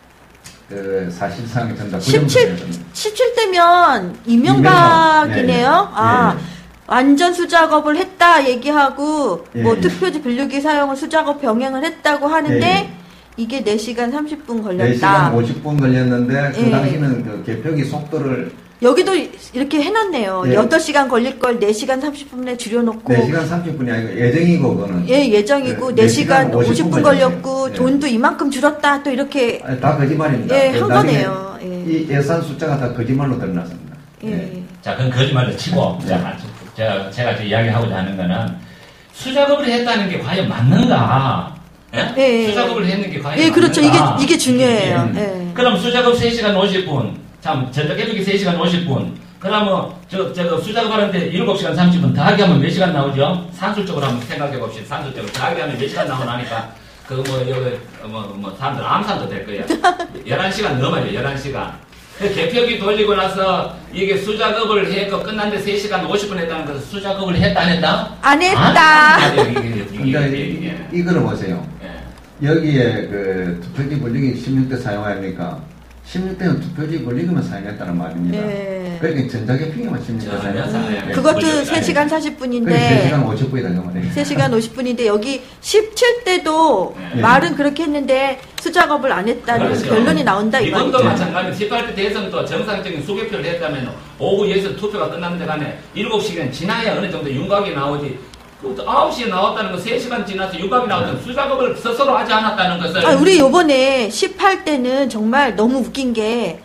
그 사실상 전자 십칠, 십칠 대면 이명박이네요. 이명박. 예, 아, 예. 완전 수작업을 했다 얘기하고, 예, 뭐 예. 투표지 분류기 사용을 수작업 병행을 했다고 하는데, 예, 예. 이게 네 시간 삼십 분 네 시간 걸렸다. 오십 분 걸렸는데 그 예. 당시는 그 개표기 속도를 여기도 이렇게 해놨네요. 예. 여덟 시간 걸릴 걸 네 시간 삼십 분에 줄여놓고, 네 시간 삼십 분이 아니고 예정이고 그거는 예, 예정이고 네, 네 시간 오십 분 오십 분 걸렸어요. 걸렸고, 예. 돈도 이만큼 줄었다. 또 이렇게, 아니, 다 거짓말입니다. 예, 그 한 나중에 거네요. 예. 이 예산 숫자가 다 거짓말로 드러났습니다. 예. 자, 그건 거짓말을 치고, 네. 자, 제가, 제가 지금 이야기하고자 하는 거는, 수작업을 했다는 게 과연 맞는가? 예? 예. 수작업을 했는 게 과연 예, 그렇죠. 이게, 맞는가? 이게 중요해요. 예. 예. 그럼 수작업 세 시간 오십 분, 참, 전자개표기 세 시간 오십 분, 그러면, 저, 저, 수작업 하는데 일곱 시간 삼십 분 더하기 하면 몇 시간 나오죠? 산술적으로 한번 생각해 봅시다. 산술적으로 더하기 하면 몇 시간 나오나니까, 그, 뭐, 여기, 뭐, 뭐, 사람들 암산도 될 거예요. 열한 시간 넘어요, 열한 시간. 그 개표기 돌리고 나서 이게 수작업을 했고 끝났는데 세 시간 오십 분 했다는 것은 수작업을 했다 안 했다? 안 했다. 아, 이게, 이게, 이게, 그러니까 이게, 이- 이게. 이거를 보세요. 예. 여기에 그 투표지 분리기 십육 대 사용하니까 십육 대는 투표지 분리기만 사용했다는 말입니다. 예. 그러니까 전자개표기만 십육 대 전혀 사용했다. 사용했다. 그것도 예. 세 시간 사십 그러니까 세 분인데 시간 오십 분이다 그 말이에요. 세 시간 오십 분인데 여기 십칠 대도 예. 말은 그렇게 했는데 수작업을 안 했다는 그렇죠. 결론이 나온다 이 이번도 말이죠. 마찬가지. 십팔 대 대선도 정상적인 수개표를 했다면 오후 예선 투표가 끝났는데 간에 일곱 시간 지나야 어느 정도 윤곽이 나오지. 그 아홉 시에 나왔다는 거 세 시간 지나서 윤곽이 나왔다는 수작업을 스스로 하지 않았다는 것을 아, 우리 요번에 십팔 대는 정말 너무 웃긴 게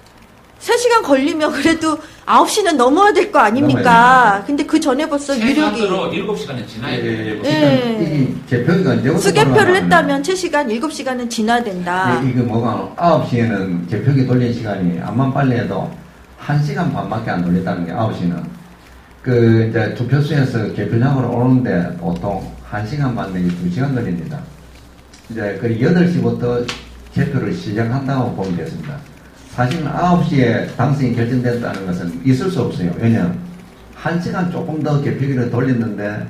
세 시간 걸리면 그래도 아홉 시는 넘어야 될 거 아닙니까? 근데 그 전에 벌써 유력이 최소한으로 일곱 시간은 지나야 예, 돼요. 예, 예. 이 개표기가 언제부터 수개표를 돌아가냐면 했다면 채 시간 일곱 시간은 지나야 된다. 이- 이게 뭐가 아홉 시에는 개표기 돌린 시간이 암만 빨리 해도 한 시간 반밖에 안 돌렸다는 게 아홉 시는 그 이제 투표소에서 개표장으로 오는데 보통 한 시간 반 내지 두 시간 걸립니다. 이제 그 여덟 시부터 개표를 시작한다고 보면 되겠습니다. 사실은 아홉 시에 당선이 결정됐다는 것은 있을 수 없어요. 왜냐하면 한 시간 조금 더 개표기를 돌렸는데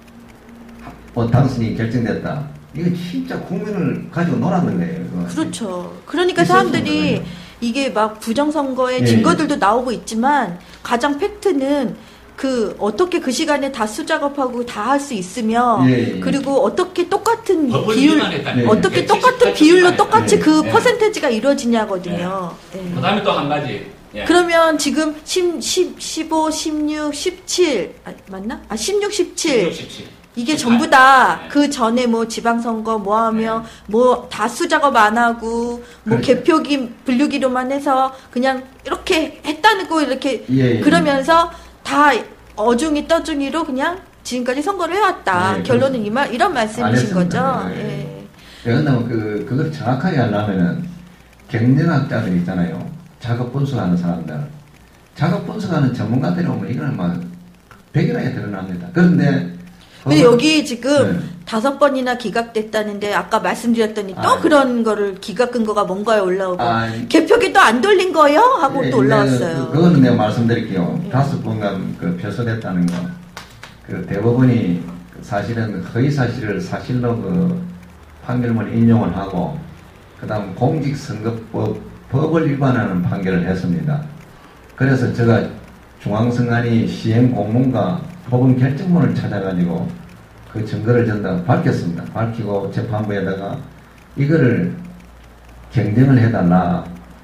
뭐 당선이 결정됐다. 이거 진짜 국민을 가지고 놀았는 거예요. 이거. 그렇죠. 그러니까 사람들이 이게 막 부정선거의 예, 증거들도 나오고 있지만 가장 팩트는 그 어떻게 그 시간에 다 수작업하고 다 할 수 있으며 예, 예. 그리고 어떻게 똑같은 법을 비율 위반했다는 예. 어떻게 예, 똑같은 칠십팔 비율로 예. 똑같이 예. 그 예. 퍼센테이지가 이루어지냐거든요. 예. 그 다음에 또 한 가지. 예. 그러면 지금 십, 십, 십오, 십육, 십칠 아, 맞나? 아 십육, 십칠 십칠. 이게 십팔. 전부 다 네. 그 전에 뭐 지방선거 뭐 하며 뭐 다수 작업 안 하고 뭐 그렇죠. 개표기 분류기로만 해서 그냥 이렇게 했다는 거 이렇게 예, 예. 그러면서 다 어중이 떠중이로 그냥 지금까지 선거를 해왔다. 예, 결론은 이 말 이런 말씀이신 알겠습니다. 거죠. 예. 예. 왜냐하면 그, 그걸 정확하게 하려면은 경쟁학자들 있잖아요. 작업 분석하는 사람들. 작업 분석하는 전문가들이 오면 이거는 막 백일하게 드러납니다. 그런데 근데 그거- 여기 지금 네. 다섯 번이나 기각됐다는데 아까 말씀드렸더니 또 아. 그런 거를 기각 근거가 뭔가요 올라오고 아, 개표기 또 안 돌린 거요? 하고 예, 또 올라왔어요. 그, 그거는 내가 말씀드릴게요. 예. 다섯 번간 그 표소됐다는 거. 그 대법원이 사실은 허위 사실을 사실로 그 판결문을 인용을 하고, 그 다음 공직선거법 법을 위반하는 판결을 했습니다. 그래서 제가 중앙선관위 시행 공문과 법원 결정문을 찾아가지고 그 증거를 전다 밝혔습니다. 밝히고 재판부에다가 이거를 경쟁을 해달라.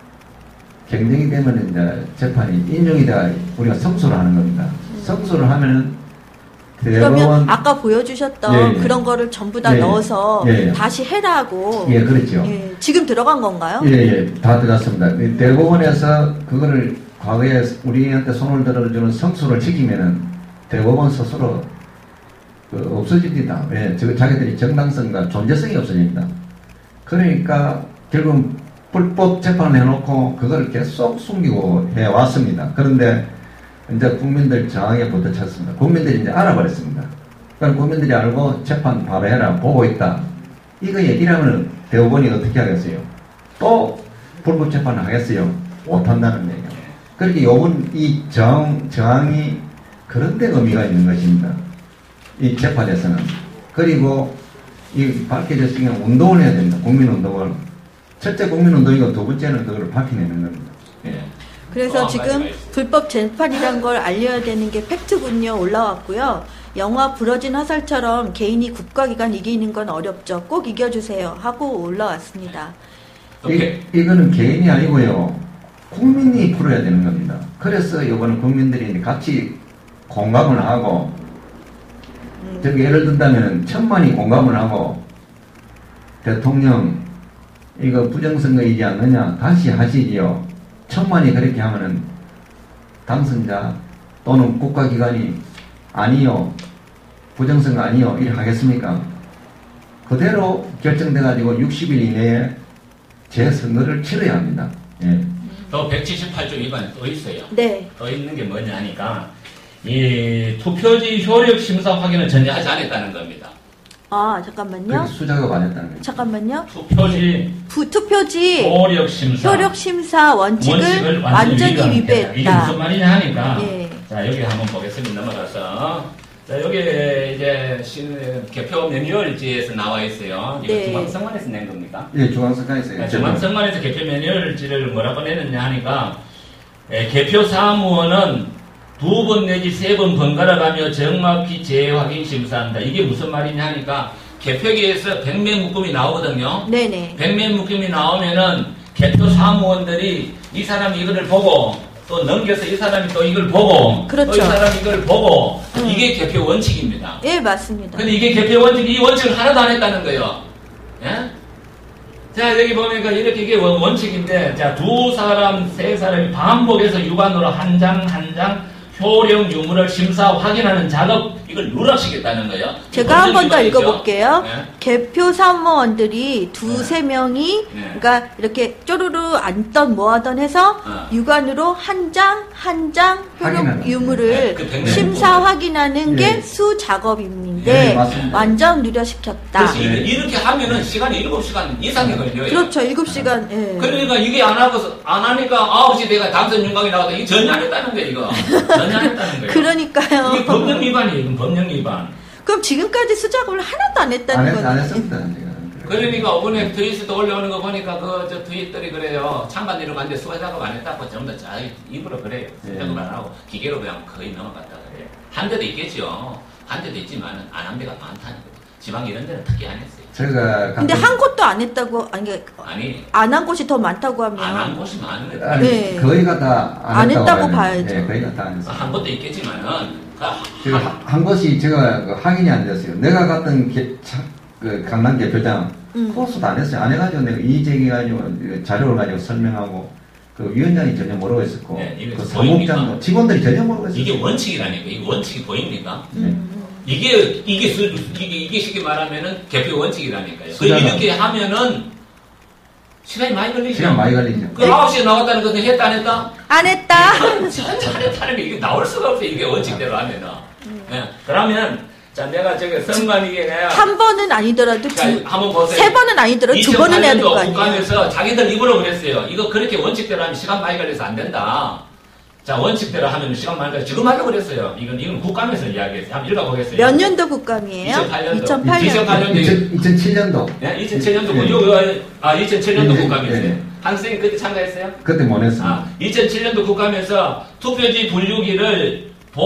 경쟁이 되면 이제 재판이 인용이 돼야 우리가 성소를 하는 겁니다. 성소를 하면은 그러면 대법원 아까 보여주셨던 예, 예. 그런 거를 전부 다 예, 예. 넣어서 예, 예. 다시 해라고. 예 그렇죠. 예, 지금 들어간 건가요? 예, 예, 다 들어갔습니다. 이 대법원에서 그거를 과거에 우리한테 손을 들어주는 성수를 지키면은 대법원 스스로 그 없어집니다. 왜? 저 자기들이 정당성과 존재성이 없어집니다. 그러니까 결국 불법 재판을 해놓고 그걸 계속 숨기고 해왔습니다. 그런데 이제 국민들 저항에 부딪혔습니다. 국민들이 이제 알아버렸습니다. 그럼 국민들이 알고 재판 바로 해라 보고 있다. 이거 얘기를 하면 대법원이 어떻게 하겠어요? 또 불법 재판을 하겠어요? 못한다는 거예요. 그렇게 요번 이 저항, 저항이 그런 데 의미가 있는 것입니다. 이 재판에서는. 그리고 이 밝혀졌으면 운동을 해야 됩니다. 국민운동을. 첫째 국민운동이고 두 번째는 그걸 밝혀내는 겁니다. 예. 그래서 어, 지금 맞아요, 맞아요. 불법 재판이란 걸 알려야 되는 게 팩트군요. 올라왔고요. 영화 부러진 화살처럼 개인이 국가기관 이기는 건 어렵죠. 꼭 이겨주세요. 하고 올라왔습니다. 오케이. 이, 이거는 개인이 아니고요. 국민이 풀어야 되는 겁니다. 그래서 이번에 국민들이 같이 공감을 하고, 음. 저기 예를 든다면 천만이 공감을 하고, 대통령, 이거 부정선거이지 않느냐, 다시 하시지요. 천만이 그렇게 하면은 당선자 또는 국가기관이 아니요, 부정선거 아니요, 이렇게 하겠습니까? 그대로 결정돼가지고 육십 일 이내에 재선거를 치러야 합니다. 예. 또 백칠십팔 조 위반이 또 있어요. 네. 또 있는 게 뭐냐 하니까 이 투표지 효력 심사 확인을 전혀 하지 않았다는 겁니다. 아, 잠깐만요. 그렇게 수작업 안 했다는 거예요. 잠깐만요. 투표지 부, 투표지 효력 심사 효력 심사 원칙을, 완전히 위반했다. 위배했다. 이게 무슨 말이냐 하니까 예. 자 여기 한번 보겠습니다. 넘어가서 자 여기 이제 신, 개표 매뉴얼지에서 나와 있어요. 이거 네. 중앙선관에서 낸 겁니까? 예, 중앙선관에서요. 중앙선관에서 개표 매뉴얼지를 뭐라고 내느냐 하니까 에, 개표 사무원은 두 번 내지 세 번 번갈아 가며 정확히 재확인 심사한다. 이게 무슨 말이냐 하니까 개표기에서 백매 묶음이 나오거든요. 네네. 백매 묶음이 나오면은 개표 사무원들이 이 사람이 이거를 보고 또 넘겨서 이 사람이 또 이걸 보고 그렇죠. 또 이 사람이 이걸 보고 음. 이게 개표 원칙입니다. 예, 맞습니다. 근데 이게 개표 원칙, 이 원칙을 하나도 안 했다는 거예요. 예? 자, 여기 보니까 이렇게 이게 원- 원칙인데, 자, 두 사람, 세 사람이 반복해서 유관으로 한 장, 한 장, 효력 유무를 심사 확인하는 작업 이걸 누락시켰다는 거예요. 제가 한 번 더 읽어볼게요. 네. 개표 사무원들이 두세 네. 명이, 네. 그러니까 이렇게 쪼르르 앉던 뭐하던 해서 어. 육안으로 한 장, 한 장 확인하는 효력 유무를 네, 그 백내 심사 부분. 확인하는 예. 게 수작업인데 예, 맞습니다. 완전 누락시켰다. 그래서 이게 이렇게 하면은 시간이 일곱 시간 이상이 걸려요. 그렇죠. 일곱 시간. 예. 그러니까 이게 안 하고, 안 하니까 아홉 시 내가 당선 윤곽이 나왔다. 이게 전혀 안 했다는 거예요, 이거. 전혀 안 했다는 거예요. 그러니까요. 이게 법령 위반이에요, 이건 법령 위반. 그럼 지금까지 수작업을 하나도 안 했다는 안, 했, 거죠. 안 했습니다. 제가. 그러니까 이번에 트윗도 올려오는 거 보니까 그 저 트윗들이 그래요. 찬반 내려갔는데 수작업 안 했다고 전부 다 입으로 그래요. 수작업 안 하고 기계로 그냥 거의 넘어갔다 그래요. 한 데도 있겠죠. 한 데도 있지만 안 한 데가 많다는 거죠. 지방 이런 데는 특히 안 했어요. 제가 근데 한 곳도 안 했다고, 아니, 아니, 안 한 곳이 더 많다고 하면. 안 한 곳이 많은 거예요. 아니, 네. 거의가 다 안 안 했다고, 했다고 봐야 봐야죠. 네, 거의가 다 안 했어요. 한 곳도 있겠지만은 그 지금 한, 한 것이 제가 그 확인이 안 됐어요. 내가 갔던 개, 차, 그 강남 개표장 음. 코스도 안 했어요. 안 해가지고 내가 이의제기가지고 자료를 가지고 설명하고 그 위원장이 전혀 모르고 있었고 네, 이게 그 보입니까? 사무장도 직원들이 전혀 모르고 있었어요. 이게 원칙이라니까. 이게 원칙이 보입니까? 음. 이게 이게 수, 이게 이게 쉽게 말하면은 개표 원칙이라니까요. 그 수작업. 이렇게 하면은 시간이 많이 걸리죠. 시간 많이 걸리죠. 그 아홉 시에 나갔다는 것은 했다 안 했다? 안 했다. 잘했다는 게 이게 나올 수가 없어요. 이게 원칙대로 하면은. 예. 그러면 자 내가 저기 선관 이게 내가 한 번은 아니더라도 자, 두, 한번 보세요. 세 번은 아니더라도 두 번은 해야 될 거 아니에요. 국감에서 자기들 입으로 그랬어요. 이거 그렇게 원칙대로 하면 시간 많이 걸려서 안 된다. 자 원칙대로 하면 시간 많이 걸려. 지금 하려고 그랬어요. 이건 이건 국감에서 이야기했어요. 한번 읽어보겠어요. 몇 년도 국감이에요? 이천팔 년도. 이천팔 년. 이천팔 년도. 이천칠 년도 예, 이천칠 년도 네. 요, 아 이천칠 년도 네, 국감이었어요. 네. 한 선생님 그때 참가했어요? 그때 못 했습니다. 아, 이천칠 년도 국감에서 투표지 분류기를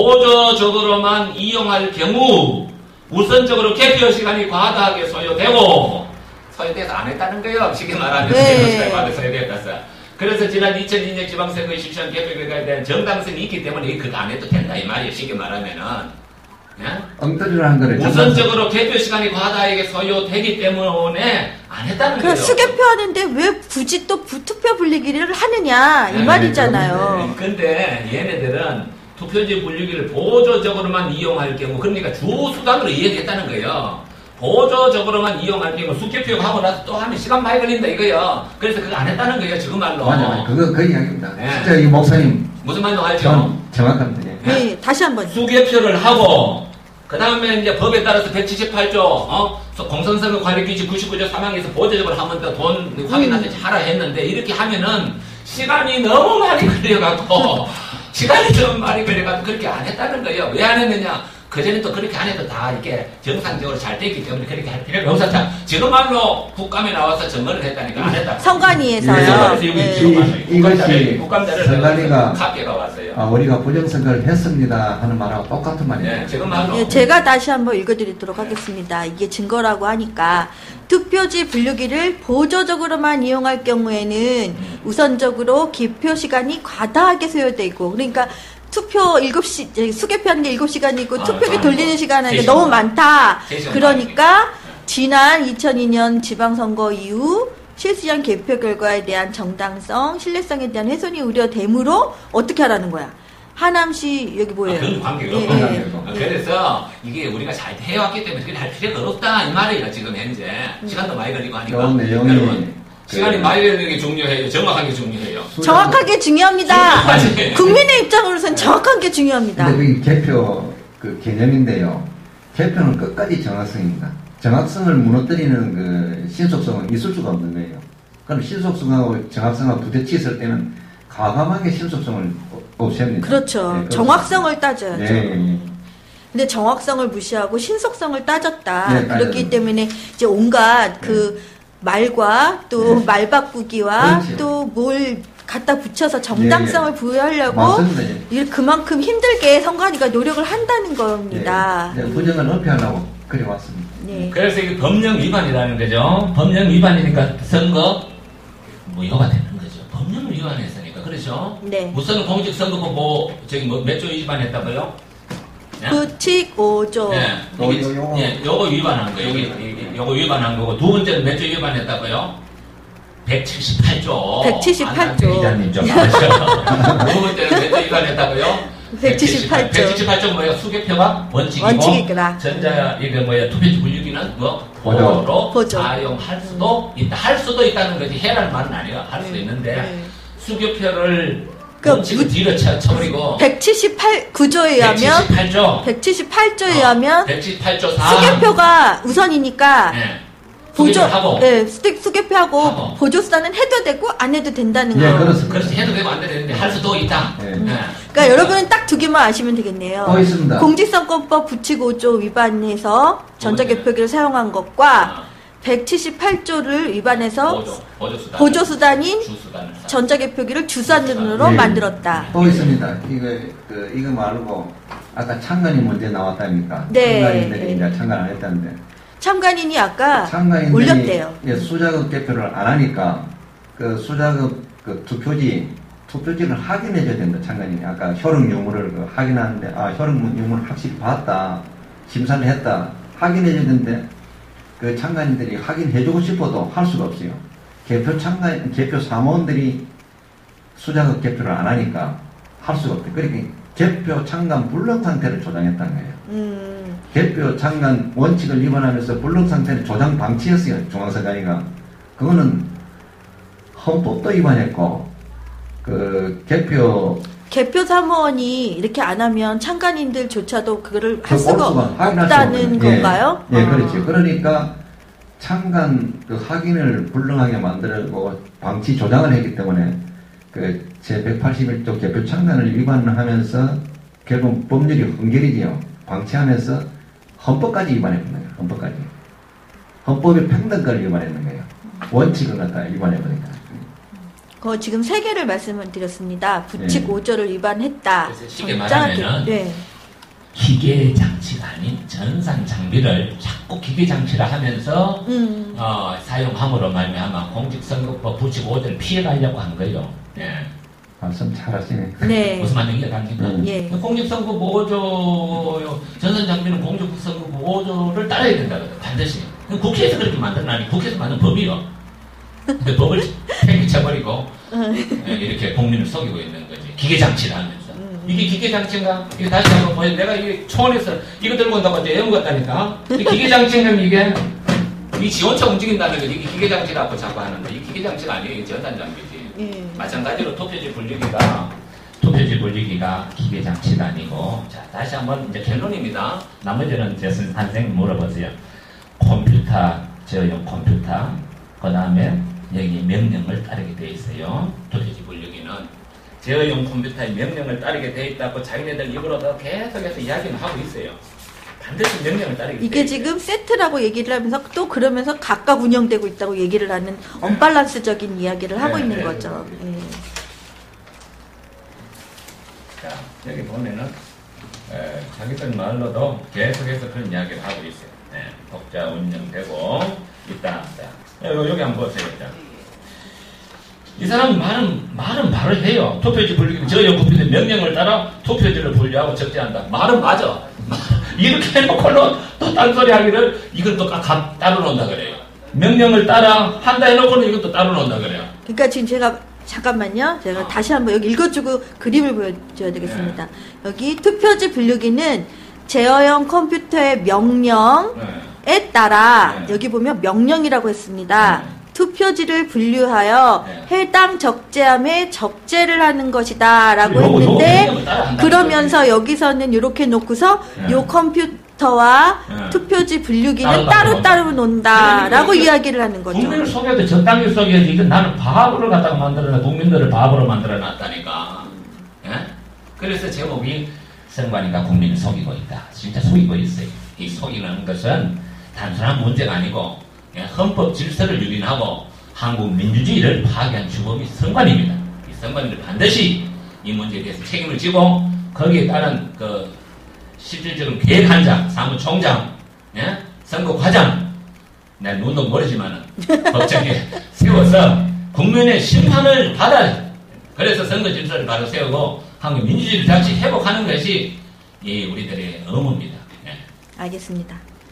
보조적으로만 이용할 경우 우선적으로 개표 시간이 과다하게 소요되고 소요돼서 안 했다는 거예요. 쉽게 말하면 네. 개표 시간이 과다하게 소요됐다서. 그래서 지난 이천이 년 지방선거 이십 년 개표 결과에 대한 정당성이 있기 때문에 그거 안 해도 된다 이 말이에요. 쉽게 말하면은. 예? 엉터리로 한 거를 우선적으로 개표 시간이 과다하게 소요되기 때문에 안 했다는 그러니까 거예요. 수개표 하는데 왜 굳이 또 부투표 분리기를 하느냐 이 네, 말이잖아요. 근데 얘네들은 투표지 분류기를 보조적으로만 이용할 경우 그러니까 주 수단으로 이해했다는 거예요. 보조적으로만 이용할 경우 수개표 하고 나서 또 하면 시간 많이 걸린다 이거요. 그래서 그거 안 했다는 거예요 지금 말로. 맞아요. 그거 그 이야기입니다. 네. 진짜 이 목사님 무슨 말인지 알죠? 정, 정확합니다. 예. 네, 다시 한번. 수개표를 하고 그 다음에 이제 법에 따라서 백칠십팔 조 어? 공선선거 관리규칙 구십구 조 삼 항에서 보조적으로 하면 더 돈 확인하든지 하라 했는데 이렇게 하면은 시간이 너무 많이 걸려갖고 시간이 너무 많이 걸려갖고 그렇게 안 했다는 거예요. 왜 안 했느냐? 그전에 또 그렇게 안 해도 다 이렇게 정상적으로 잘 됐기 때문에 그렇게 할 필요가 없었다. 지금 말로 국감에 나와서 점검을 했다니까 안 했다. 선관위에서요. 예. 그래서 여기 네. 지금 왔어요. 이- 이것이 국감자를 선관위가 합계가 왔어요. 아, 우리가 부정선거를 했습니다 하는 말하고 똑같은 말이에요. 네, 지금 말로. 예, 제가 다시 한번 읽어드리도록 하겠습니다. 이게 증거라고 하니까 투표지 분류기를 보조적으로만 이용할 경우에는 우선적으로 기표 시간이 과다하게 소요되고 그러니까 투표 일곱 시, 수개표하는 게 일곱 시간이고 아, 투표기 아, 돌리는 시간은 세 너무 시간. 많다. 세 시간 그러니까 지난 이천이 년 지방선거 이후 실시한 개표 결과에 대한 정당성, 신뢰성에 대한 훼손이 우려되므로 어떻게 하라는 거야? 하남시 여기 뭐예요? 아, 그런 관계가 예, 없는 예. 관계가 아, 그래서 이게 우리가 잘 해왔기 때문에 그게 할 필요가 없다 이 말이에요 지금 현재 시간도 많이 걸리고 하니까 요 내용이 여러분 그- 시간이 많이 걸리는 게 중요해요. 정확한 게 중요해요. 정확하게 중요합니다. 맞아요. 국민의 입장으로서는 정확한 게 중요합니다. 근데 그게 개표 그 개념인데요. 개표는 끝까지 정확성입니다. 정확성을 무너뜨리는 그 신속성은 있을 수가 없는 거예요. 그럼 신속성하고 정확성하고 부딪혔을 때는 과감하게 신속성을 없앱니다. 그렇죠. 네, 정확성을 따져야죠. 네, 네. 근데 정확성을 무시하고 신속성을 따졌다. 네, 그렇기 따졌습니다. 때문에 이제 온갖 그 말과 또 네. 말 바꾸기와 그렇죠. 또 뭘 갖다 붙여서 정당성을 예, 예. 부여하려고 맞습니다. 예. 이 그만큼 힘들게 선관위가 노력을 한다는 겁니다. 예, 예, 부정을 은폐하려고 그래 왔습니다. 네. 그래서 이게 법령 위반이라는 거죠. 법령 위반이니까 선거 무효가 되는 거죠. 법령을 위반했으니까 그렇죠. 네. 우선 공직선거법 뭐 저기 뭐 몇 조 위반했다고요? 예? 구십오 조. 예, 이게, 요- 요- 예, 요거 위반한 거예요. 이게, 이게, 요거 위반한 거고 두 번째는 몇 조 위반했다고요? 백칠십팔 조. 백칠십팔 조. 기자님 좀 아셔. 두 번째는 몇 조 위반했다고요? 백칠십팔 조. 백칠십팔 조가 뭐예요? 수개표가 원칙이고, 원칙이구나. 전자 이게 뭐야? 투표지 분류기는 뭐 보조로 보조. 사용할 수도 있다. 할 수도 있다는 거지. 해라는 말은 아니에요. 할 수도 네. 있는데 네. 수개표를 그 원칙을 뒤로 쳐, 쳐버리고 백칠십팔 구조에 의하면 백칠십팔 조 백칠십팔 조에 의하면 백칠십팔 조 사 수개표가 우선이니까 네. 보조 하고 네, 수- 수개표하고 하고. 보조수단은 해도 되고 안 해도 된다는 예, 거. 그렇습니다. 그렇지 해도 되고 안 되는데 할 수도 있다. 예. 네. 그러니까 여러분은 딱 두 개만 아시면 되겠네요. 또 있습니다. 공직선거법 구십오 조 위반해서 전자개표기를 사용한 것과 아, 백칠십팔 조를 위반해서 보조 보조수단 보조수단인 주수단을 사- 전자개표기를 주사는으로 네. 만들었다. 또 있습니다. 이거 그 이거 말고 아까 참관이 문제 나왔다니까. 네. 참관인들이 이제 참관 안 했다는데. 참관인이 아까 참관인들이 올렸대요. 예, 수자급 개표를 안 하니까 그 수자급 그 투표지 투표지를 확인해줘야 된다. 참관인이 아까 효력 유무를 그 확인하는데 아 효력 유무를 확실히 봤다. 심사를 했다. 확인해줘야 되는데 그 참관인들이 확인해주고 싶어도 할 수가 없어요. 개표 참관 개표 사무원들이 수자급 개표를 안 하니까 할 수가 없대. 그러니까 개표 참관 불능 상태를 조장했다는 거예요. 음, 개표 참관 원칙을 위반하면서 불능 상태는 조장 방치였어요. 중앙선관위가. 그거는 헌법도 위반했고 그 개표 개표 사무원이 이렇게 안 하면 참관인들조차도 그거를 할 그 수가 복수가 확인할 수가 없다는 없거든요. 예. 건가요? 예, 아. 그렇지. 그러니까 참관 그 확인을 불능하게 만들고 방치 조장을 했기 때문에 그 제백팔십일 조 개표 참관을 위반하면서 결국 법률이 흥결이지요. 방치하면서 헌법까지 위반했는 거예요. 헌법까지. 헌법의 평등권을 위반했는 거예요. 원칙을 갖다 위반해버리니까. 그 지금 세 개를 말씀을 드렸습니다. 부칙 네. 오 조를 위반했다. 그래서 쉽게 정확히. 말하면은 네. 기계 장치가 아닌 전산 장비를 자꾸 기계 장치를 하면서 음. 어, 사용함으로 말미암아 공직선거법 부칙 오 조를 피해가려고 한 거예요. 예. 말씀 잘하시네. 네. 무슨 말인지 알겠습니까? 음. 예. 공직선거법 오 조 전산 장비는 공직선거법 오 조를 따라야 된다거든. 반드시. 국회에서 그렇게 만들어놔니 국회에서 만든 법이요. 근데 법을 팽개쳐버리고 예, 이렇게 국민을 속이고 있는 거지. 기계 장치를 하면서. 이게 기계 장치인가? 이거 다시 한번 보여. 내가 이게 초원에서 이거 들고 온다고 이제 애운 것 같다니까. 이 기계 장치는 이게 이 지원차 움직인다는 거지. 이게 기계 장치라고 자꾸 하는데 이 기계 장치가 아니에요. 이게 전산 장비지. 예. 마찬가지로 투표지 분리기가 투표지 분리기가 기계 장치가 아니고 자 다시 한번 이제 결론입니다. 나머지는 제 선생님 물어보세요. 컴퓨터 저용 컴퓨터 그 다음에 여기 명령을 따르게 돼 있어요. 투표지 분리기는 제어용 컴퓨터의 명령을 따르게 돼 있다고 자기네들 입으로도 계속해서 이야기는 하고 있어요. 반드시 명령을 따르게 돼 이게 있어요. 지금 세트라고 얘기를 하면서 또 그러면서 각각 운영되고 있다고 얘기를 하는 언밸런스적인 이야기를 하고 네, 있는 네. 거죠. 예. 자, 여기 보면은 에, 자기들 말로도 계속해서 그런 이야기를 하고 있어요. 네, 독자 운영되고 있다. 자, 여- 여기 한번 보세요. 자. 이 사람 말은 말은 말을 해요. 투표지 분리기 저용 컴퓨터 명령을 따라 투표지를 분류하고 적재한다. 말은 맞아. 이렇게 해놓고는 또 딴소리 하기를 이걸 또 가, 따로 놓는다 그래요. 명령을 따라 한다 해놓고는 이것도 따로 놓는다 그래요. 그러니까 지금 제가 잠깐만요. 제가 아. 다시 한번 여기 읽어주고 그림을 보여줘야 되겠습니다. 여기 투표지 분류기는 제어형 컴퓨터의 명령에 네. 따라 네. 여기 보면 명령이라고 했습니다. 네. 투표지를 분류하여 네. 해당 적재함에 적재를 하는 것이다라고 요거, 요거 했는데 명령을 따라 한다는 그러면서 여기서는 이렇게 놓고서 네. 요 컴퓨터와 네. 투표지 분류기는 따로 따로 따로 따로 논다라고 그러니까 이야기를 하는 거죠. 국민을 속여도 적당히 속여야지. 이건 나는 바보를 갖다가 만들어놔. 국민들을 바보로 만들어놨다니까. 예? 그래서 제목이 선관위가 국민을 속이고 있다. 진짜 속이고 있어요. 이 속이는 것은 단순한 문제가 아니고 예, 헌법 질서를 유린하고 한국 민주주의를 파괴한 주범이 선관위입니다. 이 선관위를 반드시 이 문제에 대해서 책임을 지고 거기에 따른 그 실질적으로 계획한 자, 사무총장, 예? 선거과장, 내 눈도 모르지만은 법정에 세워서 국민의 심판을 받아 그래서 선거 질서를 바로 세우고 한국 민주주의를 다시 회복하는 것이 이 우리들의 의무입니다. 예. 알겠습니다.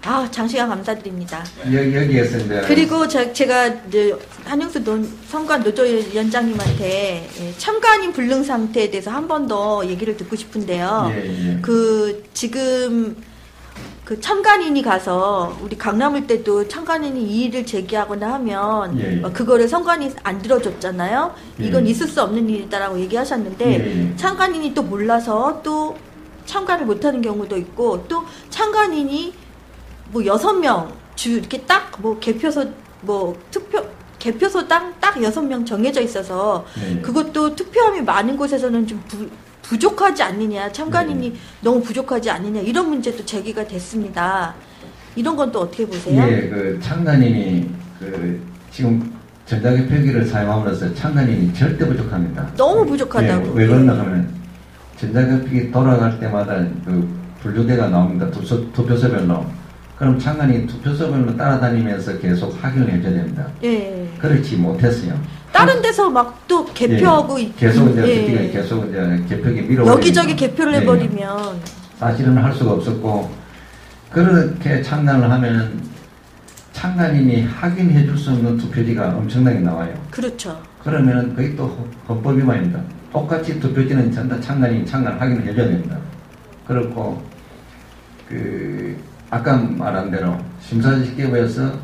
아, 장시간 감사드립니다. 여, 여기에서 이제 그리고 저, 제가 이제 한영수 노, 선관 노조위원장님한테 예, 참관인 불능 상태에 대해서 한 번 더 얘기를 듣고 싶은데요. 예, 예. 그 지금 그 참관인이 가서 우리 강남을 때도 참관인이 이의를 제기하거나 하면 예, 예. 어, 그거를 선관이 안 들어줬잖아요. 이건 예. 있을 수 없는 일이다라고 얘기하셨는데 예, 예. 참관인이 또 몰라서 또 참관을 못하는 경우도 있고 또 참관인이 뭐 여섯 명 주 이렇게 딱 뭐 개표소 뭐 투표 개표소당 딱 여섯 명 정해져 있어서 네. 그것도 투표함이 많은 곳에서는 좀 부, 부족하지 않느냐 참관인이 네. 너무 부족하지 않느냐 이런 문제도 제기가 됐습니다. 이런 건 또 어떻게 보세요? 예, 그 참관인이 그 지금 전자개표기를 사용함으로써 참관인이 절대 부족합니다. 너무 부족하다고. 예, 왜 그런가 하면 전자개표기 돌아갈 때마다 그 분류대가 나옵니다. 투표, 투표소별로. 그럼 참관이 투표소별로 따라다니면서 계속 확인을 해줘야 됩니다. 예. 그렇지 못했어요. 다른 데서 막 또 개표하고 예, 계속 이제 예. 그때 계속 이제 개표기 밀어 여기저기 개표를 예. 해버리면 사실은 할 수가 없었고 그렇게 참관을 하면 참관인이 확인해 줄 수 없는 투표지가 엄청나게 나와요. 그렇죠. 그러면 그게 또 헌법 위반입니다. 똑같이 투표지는 전부 다 참관인이 참관 확인을 해줘야 됩니다. 그렇고 그 아까 말한 대로 심사집계부에서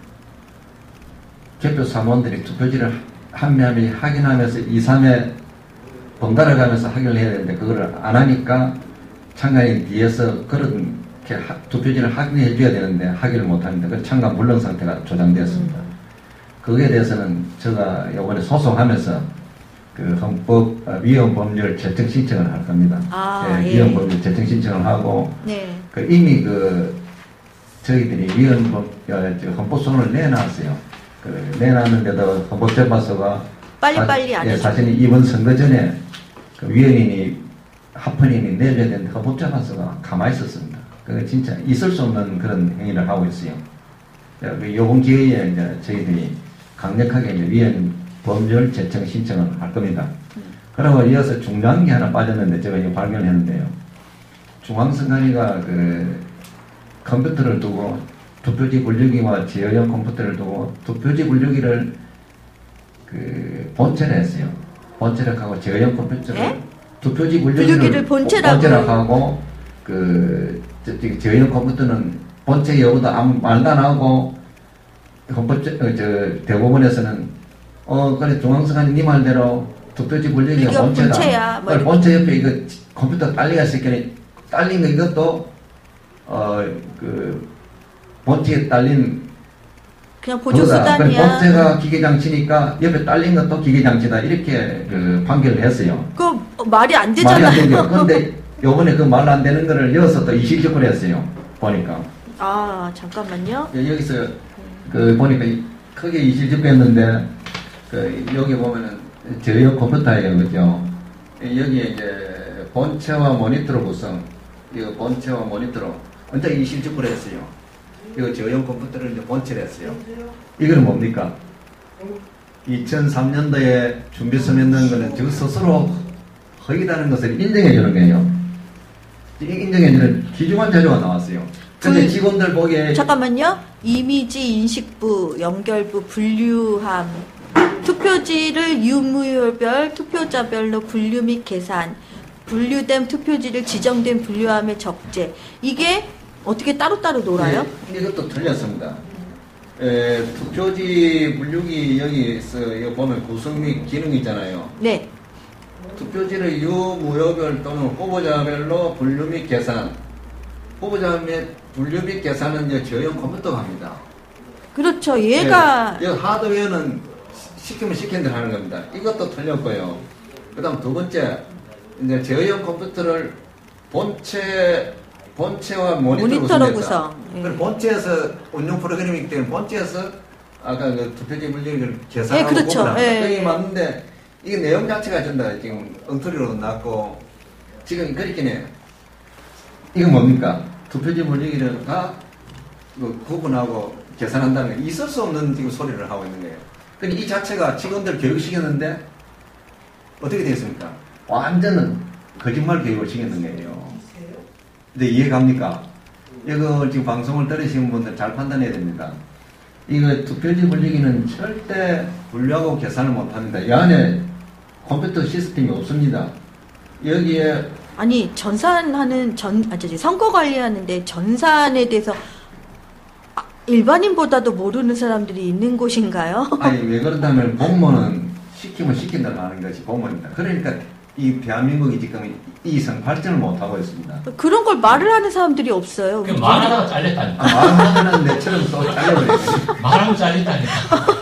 개표 사무원들이 투표지를 한 매 한 매 확인하면서 이, 삼 회 번갈아 가면서 확인을 해야 되는데 그거를 안 하니까 참관인 뒤에서 그렇게 투표지를 확인해 줘야 되는데 확인을 못 합니다. 그 참관 불능 상태가 조장되었습니다. 음. 거기에 대해서는 제가 이번에 소송하면서 그 헌법 위헌 법률 제청 신청을 할 겁니다. 아, 예, 예. 위헌 법률 제청 신청을 하고 네. 그 이미 그 저희들이 위헌 법 어, 헌법 소원을 내놨어요. 그 내놨는데도 헌법재판소가 빨리빨리 안 예, 해주고. 사실은 이번 선거 전에 그 위헌인이 합헌인이 내줘야 되는데 헌법재판소가 가만히 있었습니다. 그 진짜 있을 수 없는 그런 행위를 하고 있어요. 이번 기회에 이제 저희들이 강력하게 이제 위헌 법률 제청 신청을 할 겁니다. 음. 그리고 이어서 중요한 게 하나 빠졌는데 제가 이거 발견했는데요. 중앙선관위가 그 컴퓨터를 두고 투표지 분류기와 제어형 컴퓨터를 두고 투표지 분류기를 그 본체를 했어요. 본체를 하고 제어형 컴퓨터를 네? 투표지 분류기를 분류기를 본체라고 본체라고 하고 그 저, 저, 제어형 컴퓨터는 본체 여부도 아무 말도 안 하고 헌법 저, 저 대법원에서는 어 그래 중앙선관위 네 말대로 투표지 분류기가 이거 본체다. 본체야. 뭐 본체 옆에 이거 컴퓨터 딸리가 있으니까 딸린 거 이것도 어 그 본체에 딸린 그냥 보조수단이야. 본체가 기계장치니까 옆에 딸린 것도 기계장치다 이렇게 그 판결을 했어요. 그 말이 안 말이 안 되죠. 되잖아요. 그런데 요번에 그 말 안 되는 거를 여기서 또 이실적으로 했어요. 보니까 아 잠깐만요. 여기서 그 보니까 크게 이실적으로 했는데 그 여기 보면은 제어 컴퓨터예요, 그죠? 여기에 이제 본체와 모니터로 구성, 이거 본체와 모니터로 완전 이실적으로 했어요. 이거 저형 컴퓨터를 이제 본체를 했어요. 이거는 뭡니까? 이천삼 년도에 준비 서면 넣은 거는 저 스스로 허위라는 것을 인정해 주는 거예요. 인정해 주는 기중한 자료가 나왔어요. 근데 불- 직원들 보기에 잠깐만요. 이미지 인식부, 연결부, 분류함, 투표지를 유무별 투표자별로 분류 및 계산, 분류된 투표지를 지정된 분류함에 적재. 이게 어떻게 따로따로 놀아요? 네, 이것도 틀렸습니다. 에, 투표지 분류기 여기서 이거 보면 구성 및 기능이 있잖아요. 네. 투표지를 유무효별 또는 후보자별로 분류 및 계산. 후보자 및 분류 및 계산은 이제 저형 컴퓨터가 합니다. 그렇죠. 얘가 네, 이 하드웨어는 시키면 시킨 대로 하는 겁니다. 이것도 틀렸고요. 그 다음 두 번째, 이제 제어형 컴퓨터를 본체, 본체와 모니터로, 모니터로 구성했다. 구성. 그럼 예. 본체에서 운영 프로그래밍이기 때문에 본체에서 아까 그 투표지 분류를 예, 계산하고 그렇죠. 구분합니다. 예, 그게 예. 맞는데 이게 내용 자체가 전다 지금 엉터리로 났고 지금 그렇긴 해요. 이건 뭡니까? 투표지 분류기를 다 구분하고 계산한다는 게 있을 수 없는 지금 소리를 하고 있는 거예요. 그러니까 이 자체가 직원들 교육시켰는데 어떻게 되었습니까? 완전은 거짓말 교육을 시켰는 거예요. 근데 이해 갑니까? 이거 지금 방송을 들으시는 분들 잘 판단해야 됩니다. 이거 투표지 분리기는 절대 분류하고 계산을 못합니다. 이 안에 컴퓨터 시스템이 없습니다. 여기에 아니 전산하는 전 아, 저기 선거 관리하는데 전산에 대해서 아, 일반인보다도 모르는 사람들이 있는 곳인가요? 아니 왜 그런다면 공무원은 시키면 시킨다고 하는 것이 공무원입니다. 그러니까 이 대한민국이 지금 이성 발전을 못하고 있습니다. 그런 걸 말을 하는 사람들이 없어요. 그 말하다가 잘렸다니까. 아, 말하는 내처럼 또 잘려버리네. 말하면 잘린다니까.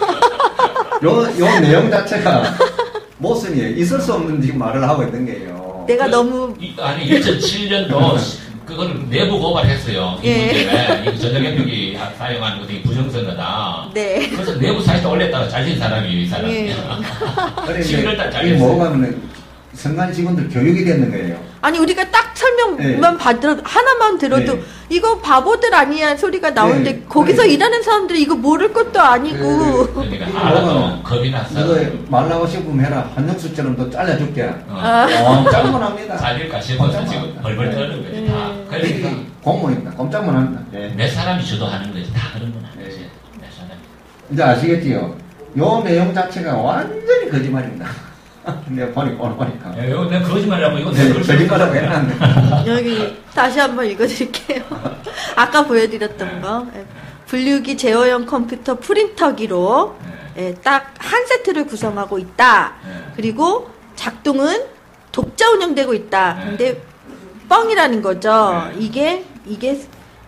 요, 요 내용 자체가 모순이에요. 있을 수 없는 지금 말을 하고 있는 거예요. 내가 그, 너무 이, 아니 이천칠 년도 그걸 내부 고발했어요. 이 예. 문제에 이 전자개표기 사용하는 것이 부정선거다. 네. 그래서 내부 사이트 올렸다가 잘린 사람이 이 사람이야. 예. 십일월 달 이게 잘렸어요. 뭐가 하면 선관 직원들 교육이 되는 거예요. 아니 우리가 딱 설명만 네. 받들어 하나만 들어도 네. 이거 바보들 아니야 소리가 나오는데 네. 거기서 네. 일하는 사람들이 이거 모를 것도 아니고 그러니까 이거 알아도 뭐가 겁이 났어. 이거 말하고 싶으면 해라. 한영수처럼 또 잘라줄게. 어. 아. 꼼짝만 합니다. 잘릴까 싶어서 꼼짝만 지금 합니다. 벌벌 네. 떠는 거지 다. 음. 그러니까 이게 공무원입니다. 꼼짝만 합니다. 예. 몇 사람이 주도하는 거지 다 그런 건 네. 아니지. 몇 사람이. 이제 아시겠지요? 요 내용 자체가 완전히 거짓말입니다. 내가 보니까 오늘 보니까. 야, 이거 내가 거짓말이라고 이거 네, 내가 거짓말하고 해놨네. 여기 다시 한번 읽어드릴게요. 아까 보여드렸던 거 예. 분류기 제어형 컴퓨터 프린터기로 예, 딱 한 세트를 구성하고 있다. 네. 그리고 작동은 독자 운영되고 있다. 네. 근데 뻥이라는 거죠. 네. 이게 이게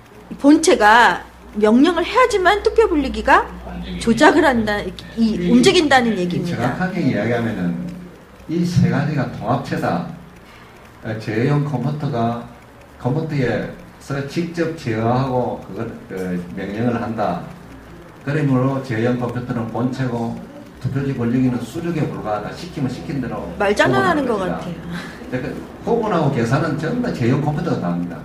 본체가 명령을 해야지만 투표 분류기가 움직이지. 조작을 한다, 이, 이- 움직인다는 이 얘기입니다. 정확하게 이야기하면은 이 세 가지가 통합체다. 어, 제어용 컴퓨터가 컴퓨터에서 직접 제어하고 그걸 그 명령을 한다. 그러므로 제어용 컴퓨터는 본체고 투표지 권리기는 수력에 불과하다. 시키면 시킨 대로 말장난하는 것 구분하는 같아요. 것이다. 그러니까 구분하고 계산은 전부 다 제어용 컴퓨터가 다 합니다.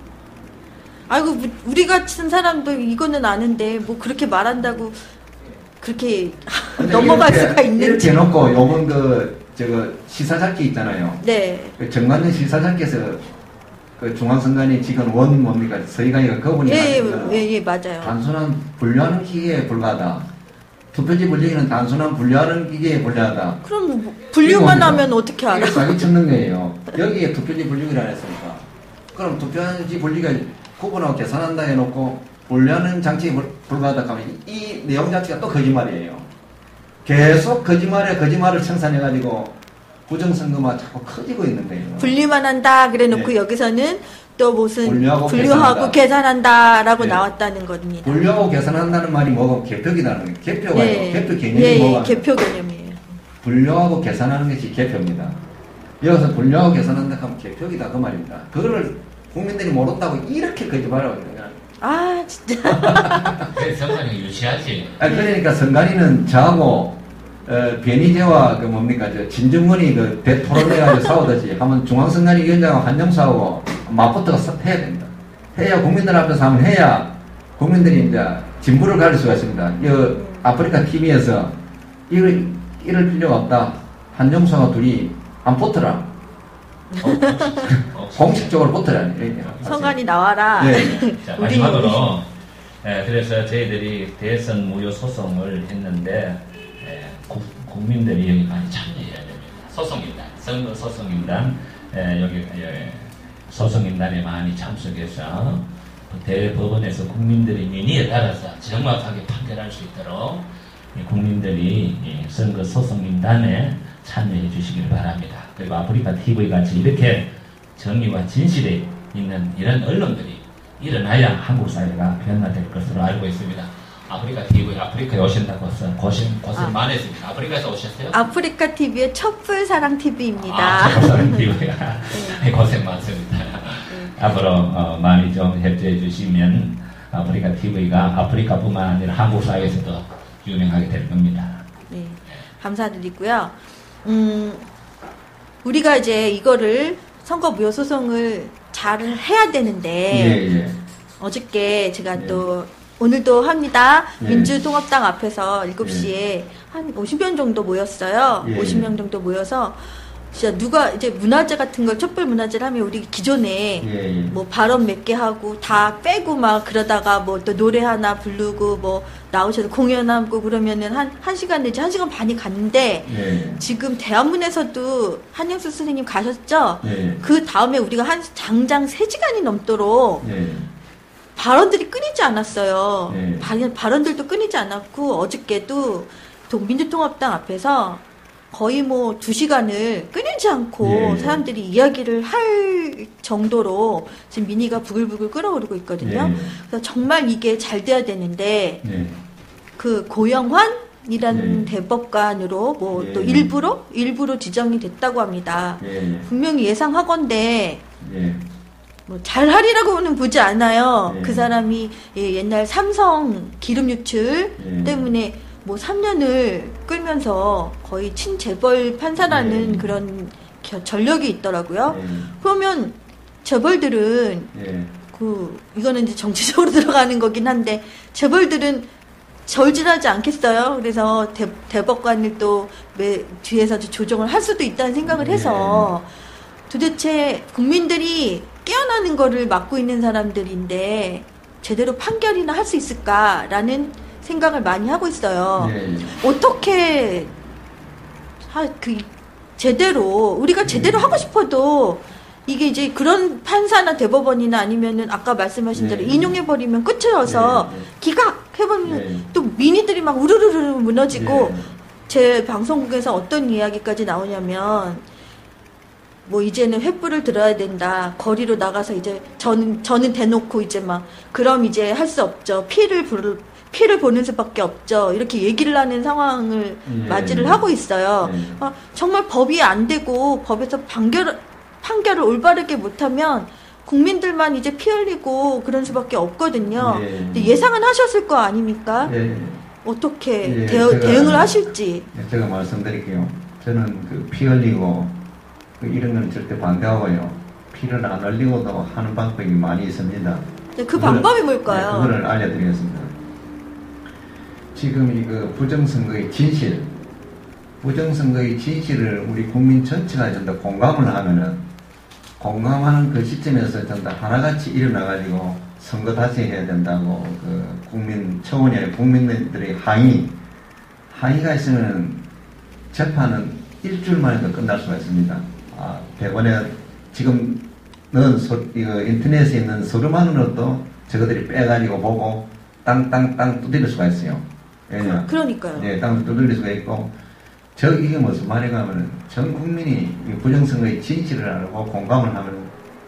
아이고 우리 같은 사람도 이거는 아는데 뭐 그렇게 말한다고 그렇게 근데 넘어갈 이렇게- 수가 있는지. 이렇게 해놓고 요번 그 저거 시사잡기 있잖아요. 네. 그 정관전 시사장께서 그 중앙선관위 지금 원 뭡니까 서희관이가 거분이 예, 나니까 예, 예, 맞아요. 단순한 분류하는 기계에 불과하다. 투표지 분리기는 단순한 분류하는 기계에 불과하다. 그럼 뭐 분류만 이거 하면 어떻게 알아? 이게 사기 쳤는 거예요. 여기에 투표지 분리기를 안 했으니까. 그럼 투표지 분리가 구분하고 계산한다 해놓고 분류하는 장치에 불- 불과하다 하면 이 내용 자체가 또 거짓말이에요. 계속 거짓말에 거짓말을 청산해가지고 부정선거만 자꾸 커지고 있는 거예요. 분류만 한다 그래놓고 네. 여기서는 또 무슨 분류하고 분류하고 계산한다. 계산한다라고 네. 나왔다는 겁니다. 분류하고 계산한다는 말이 뭐고 개표기라는 거예요. 개표가 예, 아니고 개표 개념이 예, 예, 뭐가 개표 개념이에요. 분류하고 계산하는 것이 개표입니다. 여기서 분류하고 계산한다 하면 개표기다 그 말입니다. 그거를 국민들이 모른다고 이렇게 거짓말하고 있는 거예요. 아 진짜. 그래서 선관위 유치하지. 아, 그러니까 선관위는 저하고 어, 변희재와 그 뭡니까 저 진중권이 그 대토론해가지고 싸우듯이 하면 중앙선관위 위원장하고 한정수하고 맞붙어가 해야 됩니다. 해야 국민들 앞에서 하면 해야 국민들이 이제 진부를 가릴 수가 있습니다. 이 아프리카 티비에서 이럴, 이럴 필요가 없다. 한정수하고 둘이 안 붙어라. 어, 공식적으로 붙어라. 성관이 나와라. 네. 자, 우리- 마지막으로 예, 그래서 저희들이 대선 무효 소송을 했는데 예, 국, 국민들이 여기 많이 참여해야 됩니다. 소송인단, 선거 소송인단 예, 여기 예, 소송인단에 많이 참석해서 대법원에서 국민들의 민의에 따라서 정확하게 판결할 수 있도록 예, 국민들이 예, 선거 소송인단에 참여해 주시길 바랍니다. 그리고 아프리카 티비 같이 이렇게 정의와 진실에 있는 이런 언론들이 일어나야 한국 사회가 변화될 것으로 알고 있습니다. 아프리카 티비, 아프리카에 오신다고 해서 고생, 고생 아. 많이 했습니다. 아프리카에서 오셨어요? 아프리카 티비의 촛불사랑 티비입니다. 아, 저사람 티비가 고생 많습니다. 앞으로 어, 많이 좀 협조해 주시면 아프리카 티비가 아프리카뿐만 아니라 한국 사회에서도 유명하게 될 겁니다. 네, 감사드리고요. 음, 우리가 이제 이거를 선거 무효 소송을 잘 해야 되는데 예, 예. 어저께 제가 네. 또 오늘도 합니다. 네. 민주통합당 앞에서 일곱 시에 한 오십 명 정도 모였어요. 예. 오십 명 정도 모여서 진짜 누가 이제 문화재 같은 걸 촛불 문화재를 하면 우리 기존에 예, 예. 뭐 발언 몇 개 하고 다 빼고 막 그러다가 뭐 또 노래 하나 부르고 뭐 나오셔서 공연하고 그러면은 한, 한 시간 내지 한 시간 반이 갔는데 예. 지금 대한문에서도 한영수 선생님 가셨죠? 예. 그 다음에 우리가 한 장장 세 시간이 넘도록 예. 발언들이 끊이지 않았어요. 예. 발, 발언들도 끊이지 않았고 어저께도 동- 민주통합당 앞에서 거의 뭐 두 시간을 끊이지 않고 예. 사람들이 이야기를 할 정도로 지금 민의가 부글부글 끓어오르고 있거든요. 예. 그래서 정말 이게 잘 돼야 되는데 예. 그 고영환이라는 예. 대법관으로 뭐 또 예. 일부로 일부로 지정이 됐다고 합니다. 예. 분명히 예상하건대 예. 뭐 잘하리라고는 보지 않아요. 예. 그 사람이 예, 옛날 삼성 기름 유출 예. 때문에 뭐 삼 년을 끌면서 거의 친재벌 판사라는 예. 그런 겨- 전력이 있더라고요. 예. 그러면 재벌들은 예. 그 이거는 이제 정치적으로 들어가는 거긴 한데 재벌들은 절진하지 않겠어요. 그래서 대, 대법관을 또 매, 뒤에서 조정을 할 수도 있다는 생각을 해서 도대체 국민들이 깨어나는 거를 막고 있는 사람들인데 제대로 판결이나 할 수 있을까라는 생각을 많이 하고 있어요. 예. 어떻게 하, 그 제대로 우리가 제대로 예. 하고 싶어도 이게 이제 그런 판사나 대법원이나 아니면은 아까 말씀하신 대로 예. 인용해버리면 끝이어서 예. 예. 기각해버리면 예. 또 민의들이 막 우르르르 무너지고 예. 제 방송국에서 어떤 이야기까지 나오냐면 뭐 이제는 횃불을 들어야 된다. 거리로 나가서 이제 저는 저는 대놓고 이제 막 그럼 이제 할 수 없죠. 피를 부를 피를 보는 수밖에 없죠. 이렇게 얘기를 하는 상황을 예. 맞이를 하고 있어요. 예. 아, 정말 법이 안 되고 법에서 판결 판결을 올바르게 못하면 국민들만 이제 피 흘리고 그런 수밖에 없거든요. 예. 근데 예상은 하셨을 거 아닙니까? 예. 어떻게 예, 대응, 제가- 대응을 하실지. 예, 제가 말씀드릴게요. 저는 그 피 흘리고 그 이런 건 절대 반대하고요. 피를 안 흘리고도 하는 방법이 많이 있습니다. 네, 그 그거를- 방법이 네, 뭘까요? 그거를 알려드리겠습니다. 지금 이 그 부정선거의 진실, 부정선거의 진실을 우리 국민 전체가 전부 다 공감을 하면은 공감하는 그 시점에서 전부 다 하나같이 일어나가지고 선거 다시 해야 된다고 그 국민 청원에 국민들의 항의, 항의가 있으면 재판은 일주일 만에도 끝날 수가 있습니다. 아, 대본에 지금 넣은 소, 이거 인터넷에 있는 서류만은 것도 저것들이 빼가지고 보고 땅땅땅 두드릴 수가 있어요. 왜냐? 그러니까요. 예, 땅을 두드릴 수가 있고, 저 이게 무슨 말인가 하면은 전 국민이 이 부정선거의 진실을 알고 공감을 하면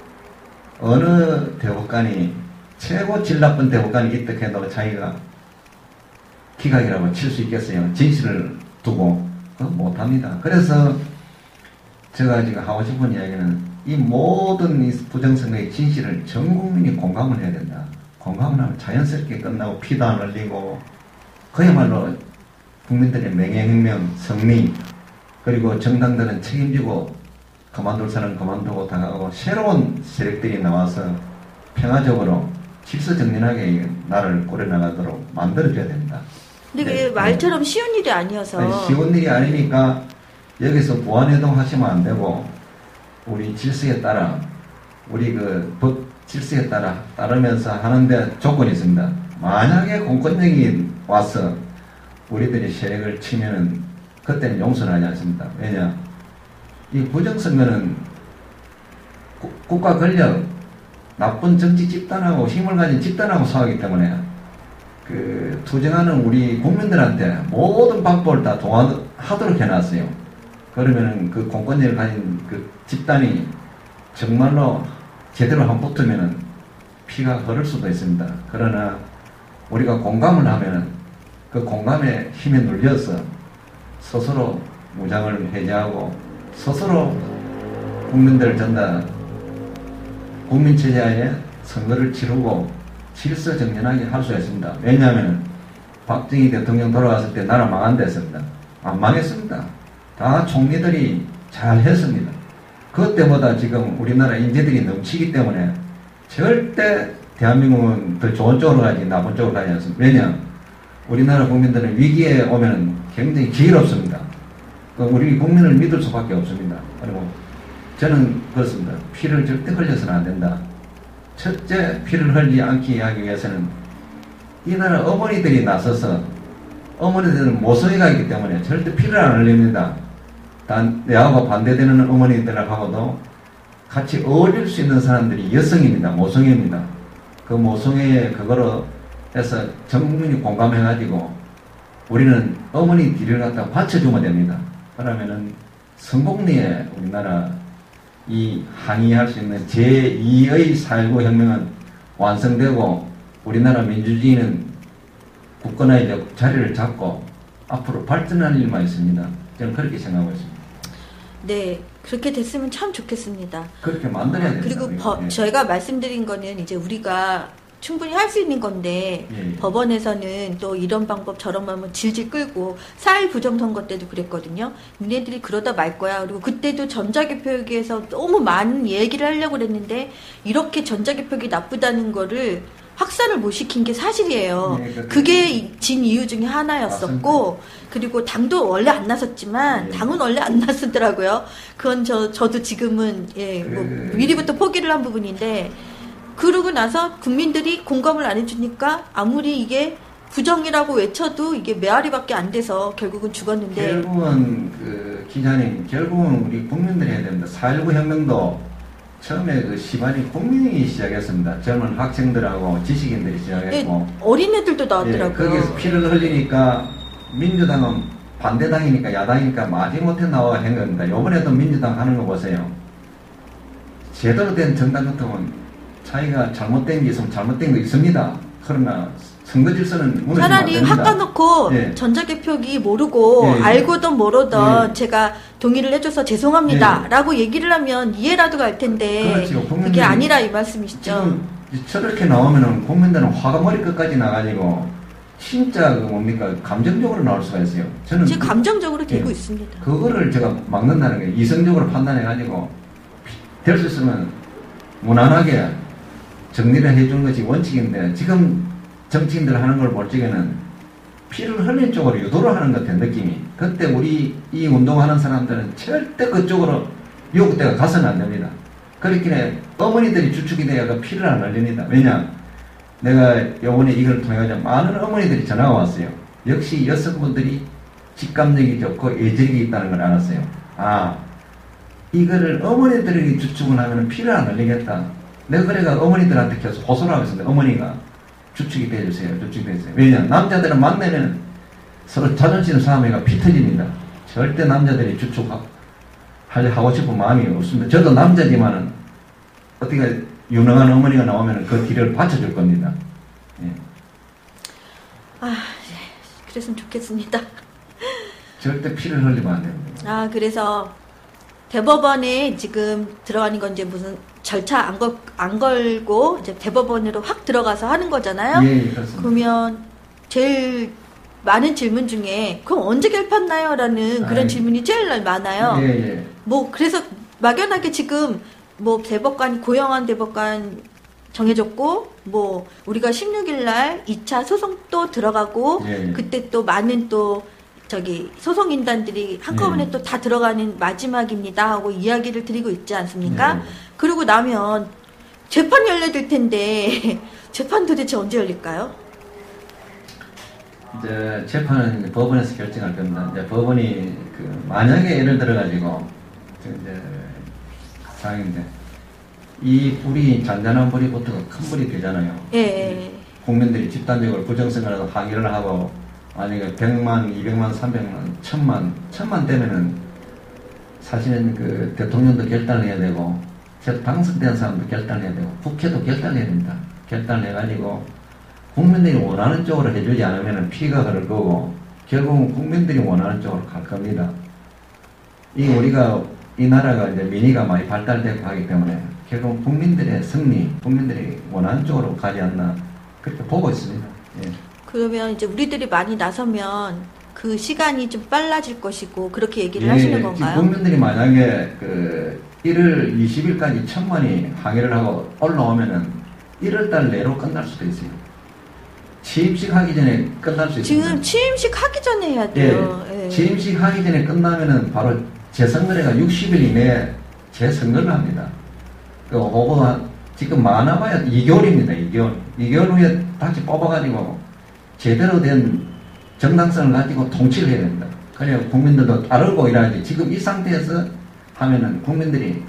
어느 대법관이 최고 질 나쁜 대법관이 있다 해도 자기가 기각이라고 칠 수 있겠어요. 진실을 두고 어, 못합니다. 그래서 제가 지금 하고 싶은 이야기는 이 모든 이 부정선거의 진실을 전 국민이 공감을 해야 된다. 공감을 하면 자연스럽게 끝나고 피도 안 흘리고 그야말로 국민들의 명예혁명, 승리, 그리고 정당들은 책임지고 그만둘 사람은 그만두고 다가가고 새로운 세력들이 나와서 평화적으로 질서정연하게 나라를 꾸려나가도록 만들어줘야 됩니다. 근데 그게 네, 말처럼 쉬운 일이 아니어서. 아니, 쉬운 일이 아니니까 여기서 무한회동 하시면 안 되고 우리 질서에 따라 우리 그 법 질서에 따라 따르면서 하는데 조건이 있습니다. 만약에 공권력이 와서 우리들이 세력을 치면은 그때는 용서를 하지 않습니다. 왜냐? 이 부정선거는 구, 국가 권력, 나쁜 정치 집단하고 힘을 가진 집단하고 싸우기 때문에 그 투쟁하는 우리 국민들한테 모든 방법을 다 동원하도록 해놨어요. 그러면은 그 공권력을 가진 그 집단이 정말로 제대로 한번 붙으면은 피가 흐를 수도 있습니다. 그러나 우리가 공감을 하면은 그 공감의 힘에 눌려서 스스로 무장을 해제하고 스스로 국민들을 전다 국민체제하에 선거를 치르고 질서정연하게 할 수가 있습니다. 왜냐하면 박정희 대통령 돌아갔을 때 나라 망한다 했습니다. 안 망했습니다. 다 총리들이 잘 했습니다. 그때보다 지금 우리나라 인재들이 넘치기 때문에 절대 대한민국은 더 좋은 쪽으로 가지 나쁜 쪽으로 가지 않습니다. 왜냐? 우리나라 국민들은 위기에 오면 굉장히 지혜롭습니다. 우리 국민을 믿을 수밖에 없습니다. 그리고 저는 그렇습니다. 피를 절대 흘려서는 안 된다. 첫째, 피를 흘리지 않게 하기 위해서는 이 나라 어머니들이 나서서 어머니들은 모성애가 있기 때문에 절대 피를 안 흘립니다. 단 내하고 반대되는 어머니들하고도 같이 어울릴 수 있는 사람들이 여성입니다. 모성애입니다. 그 모성애에 그거로 해서 전 국민이 공감해가지고 우리는 어머니 뒤를 갖다 받쳐주면 됩니다. 그러면은 성공리에 우리나라 이 항의할 수 있는 제이의 사일구 혁명은 완성되고 우리나라 민주주의는 굳건하게 자리를 잡고 앞으로 발전할 일만 있습니다. 저는 그렇게 생각하고 있습니다. 네, 그렇게 됐으면 참 좋겠습니다. 그렇게 만들어야 됩니다. 그리고 버, 예. 저희가 말씀드린 거는 이제 우리가 충분히 할 수 있는 건데 예, 예. 법원에서는 또 이런 방법 저런 방법 질질 끌고 사일 부정선거 때도 그랬거든요. 니네들이 그러다 말 거야. 그리고 그때도 전자개표기에서 너무 많은 얘기를 하려고 그랬는데 이렇게 전자개표기 나쁘다는 거를 확산을 못 시킨 게 사실이에요. 예, 그렇죠. 그게 진 이유 중에 하나였었고, 맞습니다. 그리고 당도 원래 안 나섰지만 예. 당은 원래 안 나서더라고요. 그건 저 저도 지금은 예, 뭐 그... 미리부터 포기를 한 부분인데. 그러고 나서 국민들이 공감을 안 해주니까 아무리 이게 부정이라고 외쳐도 이게 메아리밖에 안 돼서 결국은 죽었는데. 결국은 그 기자님, 결국은 우리 국민들이 해야 됩니다. 사일구 혁명도 처음에 그 시발이 국민이 시작했습니다. 젊은 학생들하고 지식인들이 시작했고. 예, 어린애들도 나왔더라고요. 예, 거기서 피를 흘리니까 민주당은 반대당이니까 야당이니까 마지못해 나와 한 겁니다. 이번에도 민주당 하는 거 보세요. 제대로 된 정당 같으면 자기가 잘못된 게 있으면 잘못된 거 있습니다. 그러나 선거 질서는 무너지면 안 차라리 됩니다. 확 까놓고 예. 전자개표기 모르고 예, 예. 알고든 모르든 예. 제가 동의를 해줘서 죄송합니다 예. 라고 얘기를 하면 이해라도 갈 텐데 그렇죠. 그게 아니라 이 말씀이시죠. 지금 저렇게 나오면은 국민들은 화가 머리 끝까지 나가지고 진짜 그 뭡니까 감정적으로 나올 수가 있어요. 저는 지금 그, 감정적으로 되고 예. 있습니다. 그거를 제가 막는다는 거예요. 이성적으로 판단해가지고 될 수 있으면 무난하게 정리를 해주는 것이 원칙인데 지금 정치인들 하는 걸 볼 적에는 피를 흘린 쪽으로 유도를 하는 것 같아요. 느낌이. 그때 우리 이 운동하는 사람들은 절대 그쪽으로 요구대가 가서는 안 됩니다. 그렇기에 어머니들이 주축이 돼야 그 피를 안 흘립니다. 왜냐? 내가 요번에 이걸 통해 많은 어머니들이 전화가 왔어요. 역시 여성분들이 직감력이 좋고 애정이 있다는 걸 알았어요. 아, 이거를 어머니들이 주축을 하면 피를 안 흘리겠다. 내가 그래가 어머니들한테 계속 호소를 하고 있습니다. 어머니가 주축이 돼주세요. 주축이 돼주세요. 왜냐? 남자들은 만나면 서로 자존심 싸움이가 피 터집니다. 절대 남자들이 주축하고 하고 싶은 마음이 없습니다. 저도 남자지만은 어떻게 유능한 어머니가 나오면 그 뒤를 받쳐줄 겁니다. 예. 아, 예. 그랬으면 좋겠습니다. 절대 피를 흘리면 안 됩니다. 아, 그래서 대법원에 지금 들어가는 건 이제 무슨 절차 안, 걸, 안 걸고 이제 대법원으로 확 들어가서 하는 거잖아요. 예, 예, 그렇습니다. 그러면 제일 많은 질문 중에 그럼 언제 결판나요? 라는 그런 아이, 질문이 제일 많아요. 예, 예. 뭐 그래서 막연하게 지금 뭐 대법관 고영한 대법관 정해졌고 뭐 우리가 십육 일 날 이 차 소송 또 들어가고 예, 예. 그때 또 많은 또 저기 소송인단들이 한꺼번에 예. 또 다 들어가는 마지막입니다 하고 이야기를 드리고 있지 않습니까? 예. 그러고 나면 재판 열려야 될 텐데 재판 도대체 언제 열릴까요? 이제 재판은 이제 법원에서 결정할 겁니다. 이제 법원이 그 만약에 예를 들어 가지고 이제 상인데 이 불이 잔잔한 불이 보통 큰 불이 되잖아요. 예. 예. 국민들이 집단적으로 부정선거라도 항의를 하고 만약에 백만, 이백만, 삼백만, 천만, 천만 되면은 사실은 그 대통령도 결단을 해야 되고 당선된 사람도 결단을 해야 되고 국회도 결단을 해야 됩니다. 결단을 해가지고 국민들이 원하는 쪽으로 해주지 않으면 피가 흐를 거고 결국은 국민들이 원하는 쪽으로 갈 겁니다. 이 우리가 이 나라가 이제 민의가 많이 발달되고 하기 때문에 결국 국민들의 승리, 국민들이 원하는 쪽으로 가지 않나 그렇게 보고 있습니다. 예. 그러면 이제 우리들이 많이 나서면 그 시간이 좀 빨라질 것이고 그렇게 얘기를 예, 하시는 건가요? 국민들이 만약에 그 일월 이십일까지 천만이 항의를 하고 올라오면은 일월달 내로 끝날 수도 있어요. 취임식 하기 전에 끝날 수 있습니다. 지금 취임식 하기 전에 해야 돼요. 예, 예. 취임식 하기 전에 끝나면은 바로 재선거래가 육십 일 이내에 재선거를 합니다. 그 후보가 지금 많아봐야 이 개월입니다. 이 개월. 이 개월 후에 다시 뽑아가지고 제대로 된 정당성을 가지고 통치를 해야 된다. 그래야 국민들도 따르고 이래야지. 지금 이 상태에서 하면은 국민들이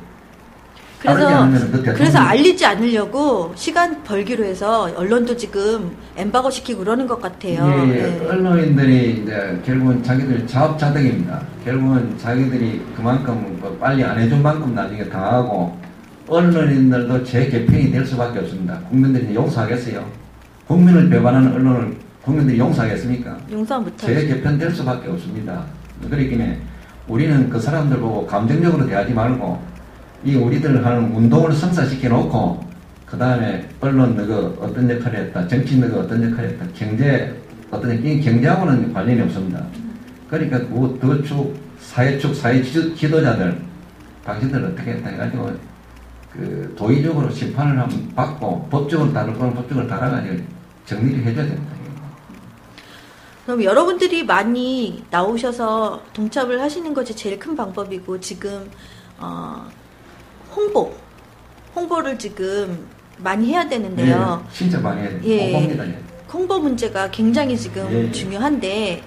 그래서 그 그래서 알리지 않으려고 시간 벌기로 해서 언론도 지금 엠바고 시키고 그러는 것 같아요. 예, 예. 네. 언론인들이 이제 결국은 자기들 자업자득입니다. 결국은 자기들이 그만큼 빨리 안 해준 만큼 나중에 당하고 언론인들도 재개편이 될 수밖에 없습니다. 국민들이 용서하겠어요? 국민을 배반하는 언론을 국민들이 용서하겠습니까? 용서 못하죠. 재개편 될 수밖에 없습니다. 그러기에 우리는 그 사람들 보고 감정적으로 대하지 말고 이 우리들 하는 운동을 성사시켜 놓고 그 다음에 언론 너가 어떤 역할을 했다, 정치 너가 어떤 역할을 했다, 경제 어떤 이 경제하고는 관련이 없습니다. 그러니까 그 더축 사회축 사회 지도자들 당신들 어떻게 했다 해가지고 그 도의적으로 심판을 한번 받고 법적으로 다룰 거는 법적으로 달아가지고 정리를 해줘야 됩니다. 그럼 여러분들이 많이 나오셔서 동참을 하시는 것이 제일 큰 방법이고 지금 어, 홍보 홍보를 지금 많이 해야 되는데요. 예, 진짜 많이 해야 돼요. 예, 홍보입니다. 예. 홍보 문제가 굉장히 지금 예, 중요한데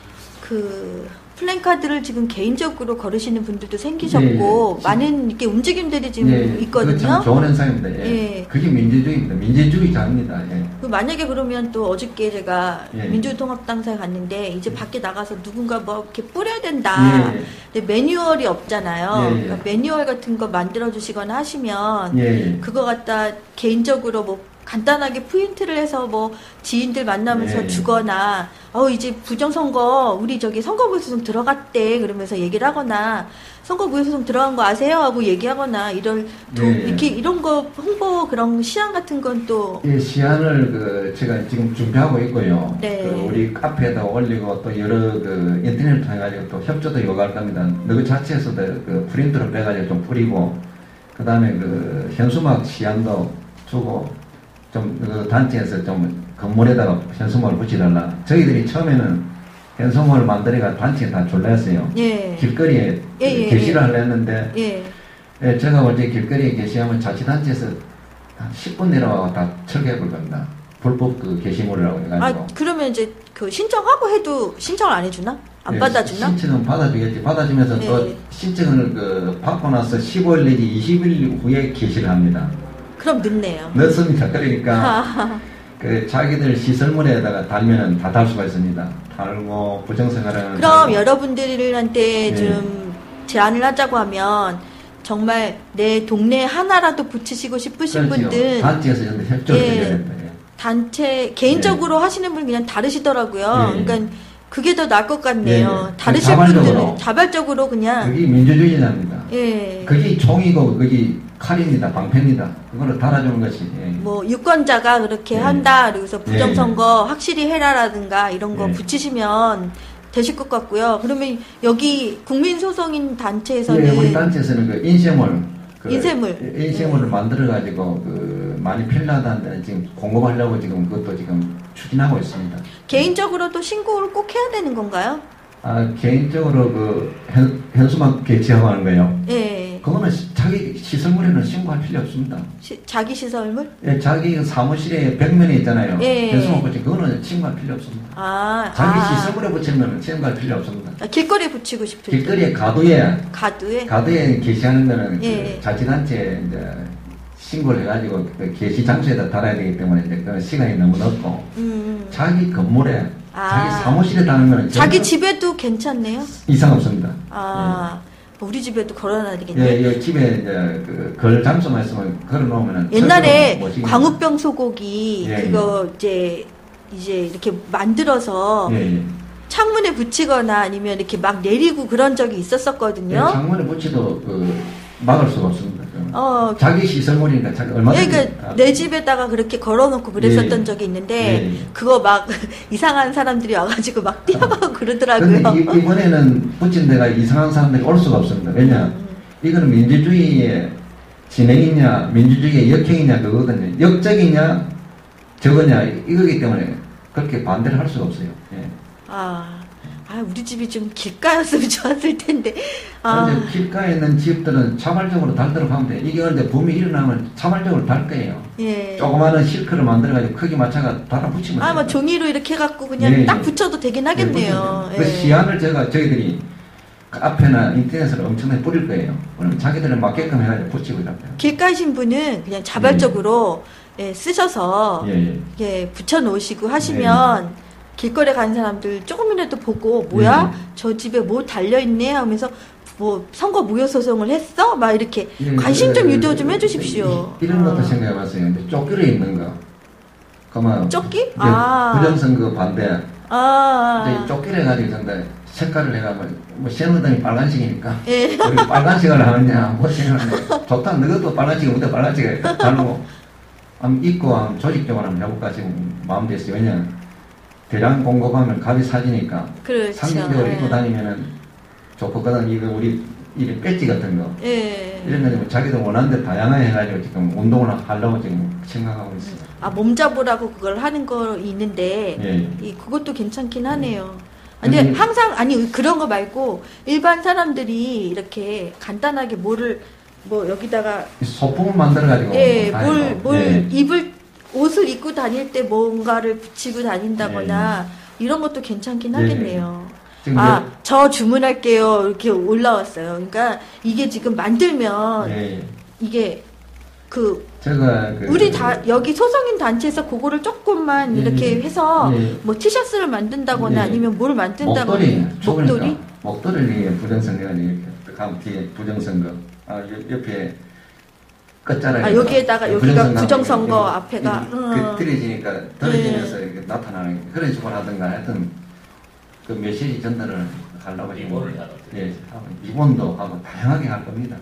그 플랜카드를 지금 개인적으로 걸으시는 분들도 생기셨고 예, 예. 많은 이렇게 움직임들이 지금 예, 있거든요. 그거 참 좋은 현상입니다. 예. 예. 그게 민주주의입니다. 민주주의자입니다. 예. 그 만약에 그러면 또 어저께 제가 예. 민주통합당사에 갔는데 이제 밖에 나가서 누군가 뭐 이렇게 뿌려야 된다. 예. 근데 매뉴얼이 없잖아요. 예. 그러니까 매뉴얼 같은 거 만들어 주시거나 하시면 예. 그거 갖다 개인적으로 뭐 간단하게 프린트를 해서 뭐 지인들 만나면서 예. 주거나 어 이제 부정선거 우리 저기 선거부소송 들어갔대 그러면서 얘기를 하거나 선거부소송 들어간 거 아세요 하고 얘기하거나 이런 도, 예. 이렇게 이런 거 홍보 그런 시안 같은 건 또 예, 시안을 그 제가 지금 준비하고 있고요. 네. 그 우리 카페에다 올리고 또 여러 그 인터넷을 통해 가지고 또 협조도 요구할 겁니다. 너그 자체에서도 그 프린트를 빼가지고 좀 뿌리고 그 다음에 그 현수막 시안도 주고 좀 그 단체에서 좀 건물에다가 현수막을 붙여달라. 저희들이 처음에는 현수막을 만들어가 단체에 다 줄라 했어요. 예. 길거리에 예, 예, 게시를 예. 하려 했는데 예. 예, 제가 어제 길거리에 게시하면 자치단체에서 한 십 분 내려와서 다 철거해 볼 겁니다. 불법 그 게시물이라고 해가지고. 아 그러면 이제 그 신청하고 해도 신청을 안 해주나? 안 예, 받아주나? 신청은 받아주겠지. 받아주면서 예. 또 신청을 그 받고 나서 십오 일 내지 이십 일 후에 게시를 합니다. 그럼 늦네요. 늦습니다. 그러니까 그 자기들 시설물에다가 달면은 다 달 수가 있습니다. 달고 부정생활하는. 그럼 달고. 여러분들한테 예. 좀 제안을 하자고 하면 정말 내 동네 하나라도 붙이시고 싶으신 그렇지요. 분들 단체에서 좀 협조를 예. 해야 됩니다. 예. 단체 개인적으로 하시는 분 그냥 다르시더라고요. 예. 그러니까 그게 더 나을 것 같네요. 예, 예. 다르실 자발적으로. 분들은 자발적으로 그냥 그게 민주주의자입니다. 예. 그게 총이고 그게 칼입니다. 방패입니다. 그거를 달아주는 것이. 예. 뭐 유권자가 그렇게 예. 한다. 그래서 부정선거 확실히 해라라든가 이런 거 예. 붙이시면 되실 것 같고요. 그러면 여기 국민소송인 단체에서는 예, 우리 단체에서는 그 인쇄물, 그 인쇄물. 인쇄물을 예. 만들어가지고 그 많이 필요하다는 지금 공급하려고 지금 그것도 지금 추진하고 있습니다. 개인적으로도 신고를 꼭 해야 되는 건가요? 아 개인적으로 그 현, 현수막 게시하고 하는 거예요. 예. 그거는 시- 자기 시설물에는 신고할 필요 없습니다. 시- 자기 시설물? 예, 자기 사무실에 벽면에 있잖아요. 예. 현수막 붙이 그거는 신고할 필요 없습니다. 아, 자기 아. 시설물에 붙이면 신고할 필요 없습니다. 아, 길거리에 붙이고 싶을 때. 길거리에 가두에 가두에? 가드에 게시하는 거는 예. 그 자치단체에 이제 신고를 해가지고 그 게시 장소에다 달아야 되기 때문에 이제 그 시간이 너무 늦고 음. 자기 건물에 아. 자기 사무실에 다는 거는 자기 전혀 집에도 괜찮네요? 이상 없습니다. 아, 우리 집에도 걸어놔야 예, 되겠네. 예, 집에 이제 그걸 장소만 있으면 걸어놓으면은 옛날에 절대로 못 광우병 소고기 예, 그거 이제 이제 이렇게 만들어서 예, 예. 창문에 붙이거나 아니면 이렇게 막 내리고 그런 적이 예, 있었었거든요. 창문에 붙여도 그 막을 수가 없습니다. 그건. 어, 자기 시설물이니까 자기 얼마든지 그러니까 다- 내 집에다가 그렇게 걸어놓고 그랬었던 예. 적이 있는데 예, 예. 그거 막 이상한 사람들이 와가지고 막 뛰어가고 그러더라고요. 근데 이, 이번에는 붙인 데가 이상한 사람들이 올 수가 없습니다. 왜냐? 음. 이거는 민주주의의 진행이냐, 민주주의의 역행이냐, 그거거든요. 역적이냐, 적으냐, 이거기 때문에 그렇게 반대를 할 수가 없어요. 예. 아, 아, 아, 우리 집이 좀 길가였으면 좋았을 텐데. 아. 근데 길가에 있는 집들은 자발적으로 달도록 하면 돼. 이게 근데 봄이 일어나면 자발적으로 달 거예요. 예. 조그마한 실크를 만들어가지고 크기 맞춰가 달아 붙이면 아, 돼요. 뭐 종이로 이렇게 해갖고 그냥 예, 딱 예. 붙여도 되긴 하겠네요. 예, 그 시안을 제가 저희들이 카페나 인터넷으로 엄청나게 뿌릴 거예요. 그러면 자기들은 맞게끔 해가지고 붙이고 이렇게. 길가이신 분은 그냥 자발적으로 예, 쓰셔서 예, 예. 예, 붙여놓으시고 하시면 길거리 가는 사람들 조금이라도 보고 뭐야? 예. 저 집에 뭐 달려있네 하면서 뭐 선거 무효 소송을 했어? 막 이렇게 예, 관심 좀 예, 유도 예, 좀 해주십시오. 이, 이런 것도 어. 생각해봤어요. 근데 쫓기려 있는 거. 그만 쫓기? 아. 부정선거 반대. 아. 이제 쫓기려 해가지고 근데 색깔을 내가 뭐, 뭐 새노당이 빨간색이니까 예. 우리 빨간색을 하느냐 뭐 생각하는데 좋다. 너도 빨간색이 못해 빨간색을 달고 한번 입고 한번 조직적으로 한번 해볼까 지금 마음 됐어요. 왜냐 대량 공급하면 값이 사지니까 그렇죠. 상징적으로 예. 입고 다니면은 좋거든. 이거 우리 이 배지 같은 거 예. 이런 거 뭐 자기도 원하는데 다양하게 해가지고 지금 운동을 하려고 지금 생각하고 있어요. 아, 몸 잡으라고 그걸 하는 거 있는데 예. 이 그것도 괜찮긴 하네요. 근데 아니, 항상 아니 그런 거 말고 일반 사람들이 이렇게 간단하게 뭐를 뭐 여기다가 소품을 만들어가지고 예, 다니고. 뭘, 뭘 예. 입을 옷을 입고 다닐 때 뭔가를 붙이고 다닌다거나 이런 것도 괜찮긴 예. 하겠네요. 지금 아, 저 주문할게요. 이렇게 올라왔어요. 그러니까 이게 지금 만들면 예. 이게 그 제가 그 우리 다 여기 소속인 단체에서 그거를 조금만 예, 이렇게 해서 예. 뭐 티셔츠를 만든다거나 예. 아니면 뭘 만든다거나 목도리, 목도리 좁으니까 목도리를 위해 부정선거가 이렇게 가면 뒤에 부정선거, 아 옆- 옆에 끝자락에 아, 여기에다가 여기가 부정선거 앞에가 그 음. 들어지니까 떨어지면서 이렇게 나타나는 그런 식으로 하든가 하여튼 그 메시지 전달을 하려고 지금 리본을 하다. 예, 하고 리본도 하고 다양하게 할 겁니다.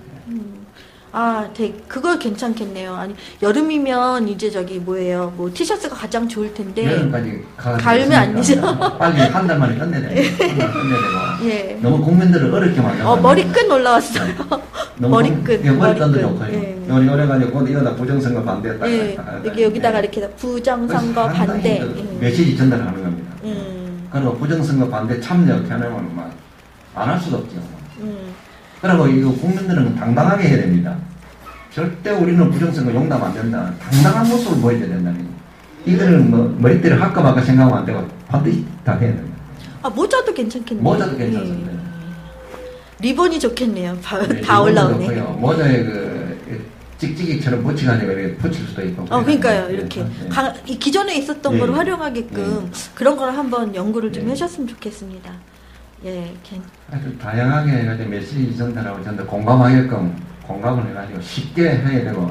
아, 되게 그거 괜찮겠네요. 아니 여름이면 이제 저기 뭐예요? 뭐 티셔츠가 가장 좋을 텐데. 여름까지 가 가을면 안 되죠. 빨리 한 달 만에 끝내야 돼요. 한 달 끝내야 되고. 예. 너무 국민들을 어렵게 만들어. 어, 머리끈 올라왔어요. 너무 머리끈. 예, 머리끈도 머리끈. 좋고요. 예. 요리 요래가지고 이거다 부정선거 반대했다. 예. 여기 여기다가 이렇게 부정선거 반대. 음. 메시지 전달하는 겁니다. 음. 그리고 부정선거 반대 참여해놓으면 막안 할 수도 없죠. 음. 그리고 이거 국민들은 당당하게 해야 됩니다. 절대 우리는 부정선거 용납 안 된다. 당당한 모습을 보여줘야 된다는 거예요. 이거를 뭐 머리띠를 할까 말까 생각하면 안 되고 반드시 다 해야 됩니다. 아, 모자도 괜찮겠네요. 모자도 괜찮습니다. 예. 리본이 좋겠네요. 다, 네, 다 올라오네. 좋고요. 모자에 그 찍찍이처럼 붙이가지고 이렇게 붙일 수도 있고. 어, 그러니까요. 네, 이렇게 네. 가, 이 기존에 있었던 예. 걸 활용하게끔 그런 걸 한번 연구를 좀 예. 해주셨으면 좋겠습니다. 예, 괜. 하여튼 다양하게 해가지고 메시지 전달하고 전달 공감하게끔 공감을 해가지고 쉽게 해야 되고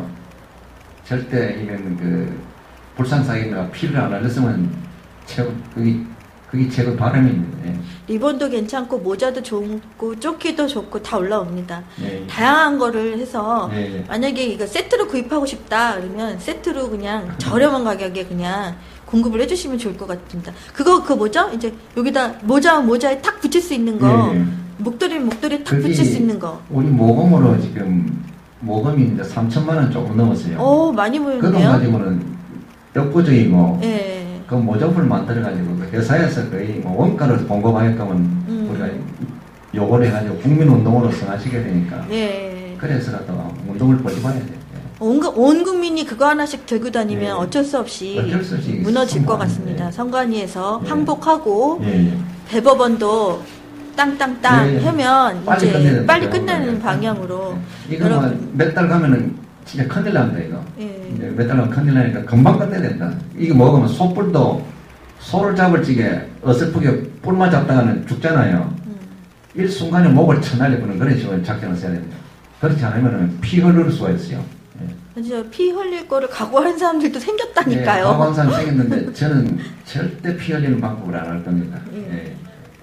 절대 이런 그 불상사기나 피를 안 흘렸으면 최고 그게 그게 최고 바람입니다. 예. 리본도 괜찮고 모자도 좋고 조끼도 좋고 다 올라옵니다. 예. 다양한 거를 해서 예, 예. 만약에 이거 세트로 구입하고 싶다 그러면 세트로 그냥 저렴한 가격에 그냥 공급을 해주시면 좋을 것 같습니다. 그거 그 뭐죠? 이제 여기다 모자 모자에 탁 붙일 수 있는 거, 예, 예. 목도리 목도리 탁 그게 붙일 수 있는 거. 우리 모금으로 지금 모금이 이제 삼천만 원 조금 넘었어요. 오, 많이 그 돈 모였네요. 가지고는 역부족이고 예. 그 모조품을 만들어가지고 그 회사에서 거의 뭐 원가를 공급하게끔은 음. 우리가 요구를 해가지고 국민운동으로 승화시켜야 되니까 예. 그래서라도 운동을 고집해야 돼요. 온, 국- 온 국민이 그거 하나씩 들고 다니면 예. 어쩔 수 없이 어쩔 수 없이 무너질 것 성공하는, 같습니다. 예. 선관위에서 예. 항복하고 예, 예. 대법원도 땅땅땅 예, 예. 하면 빨리 이제 끝내는 빨리 거죠. 끝나는 예. 방향으로 이거 여러분. 몇 달 가면은 진짜 큰일 납니다 이거. 예. 이제 몇 달 가면 큰일 나니까 금방 끝내야 된다. 이거 먹으면 소뿔도 소를 잡을 적에 어설프게 뿔만 잡다가는 죽잖아요. 음. 일순간에 목을 쳐날려보는 그런 식으로 작전을 써야 됩니다. 그렇지 않으면 피 흐를 수가 있어요. 예. 진짜 피 흘릴 거를 각오한 사람들도 예, 생겼다니까요. 과반상 생겼는데 저는 절대 피 흘리는 방법을 안 할 겁니다. 예. 예.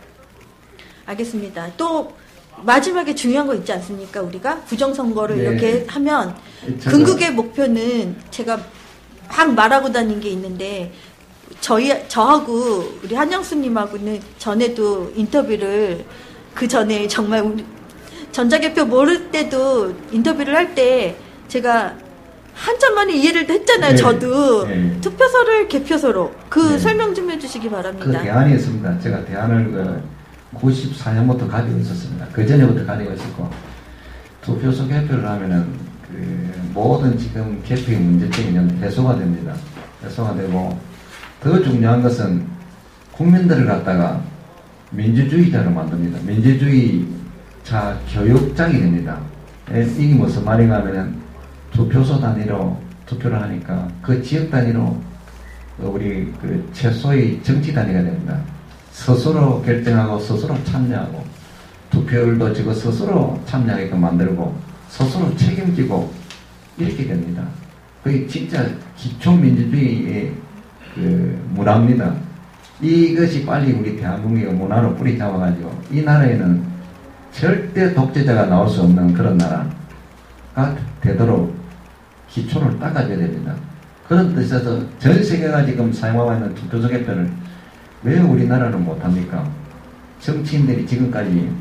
알겠습니다. 또 마지막에 중요한 거 있지 않습니까? 우리가 부정선거를 네. 이렇게 하면 저도- 궁극의 목표는 제가 막 말하고 다닌 게 있는데 저희 저하고 우리 한영수님하고는 전에도 인터뷰를 그 전에 정말 우리 전자개표 모를 때도 인터뷰를 할 때 제가 한참 만에 이해를 했잖아요. 네. 저도 네. 투표소를 개표소로 그 네. 설명 좀 해주시기 그 바랍니다. 대안이 있습니다. 제가 대안을 그 구십사 년부터 가지고 있었습니다. 그 전에부터 가지고 있었고, 투표소 개표를 하면은 그 모든 지금 개표의 문제점이 해소가 됩니다. 해소가 되고, 더 중요한 것은 국민들을 갖다가 민주주의자로 만듭니다. 민주주의자 교육장이 됩니다. 이게 무슨 말인가 하면은 투표소 단위로 투표를 하니까 그 지역 단위로 우리 그 최소의 정치 단위가 됩니다. 스스로 결정하고 스스로 참여하고 투표율도 지고 스스로 참여하게끔 만들고 스스로 책임지고 이렇게 됩니다. 그게 진짜 기초민주주의의 그 문화입니다. 이것이 빨리 우리 대한민국의 문화로 뿌리 잡아가지고 이 나라에는 절대 독재자가 나올 수 없는 그런 나라가 되도록 기초를 닦아줘야 됩니다. 그런 뜻에서 전 세계가 지금 사용하고 있는 투표소 개표를 왜 우리나라는 못합니까? 정치인들이 지금까지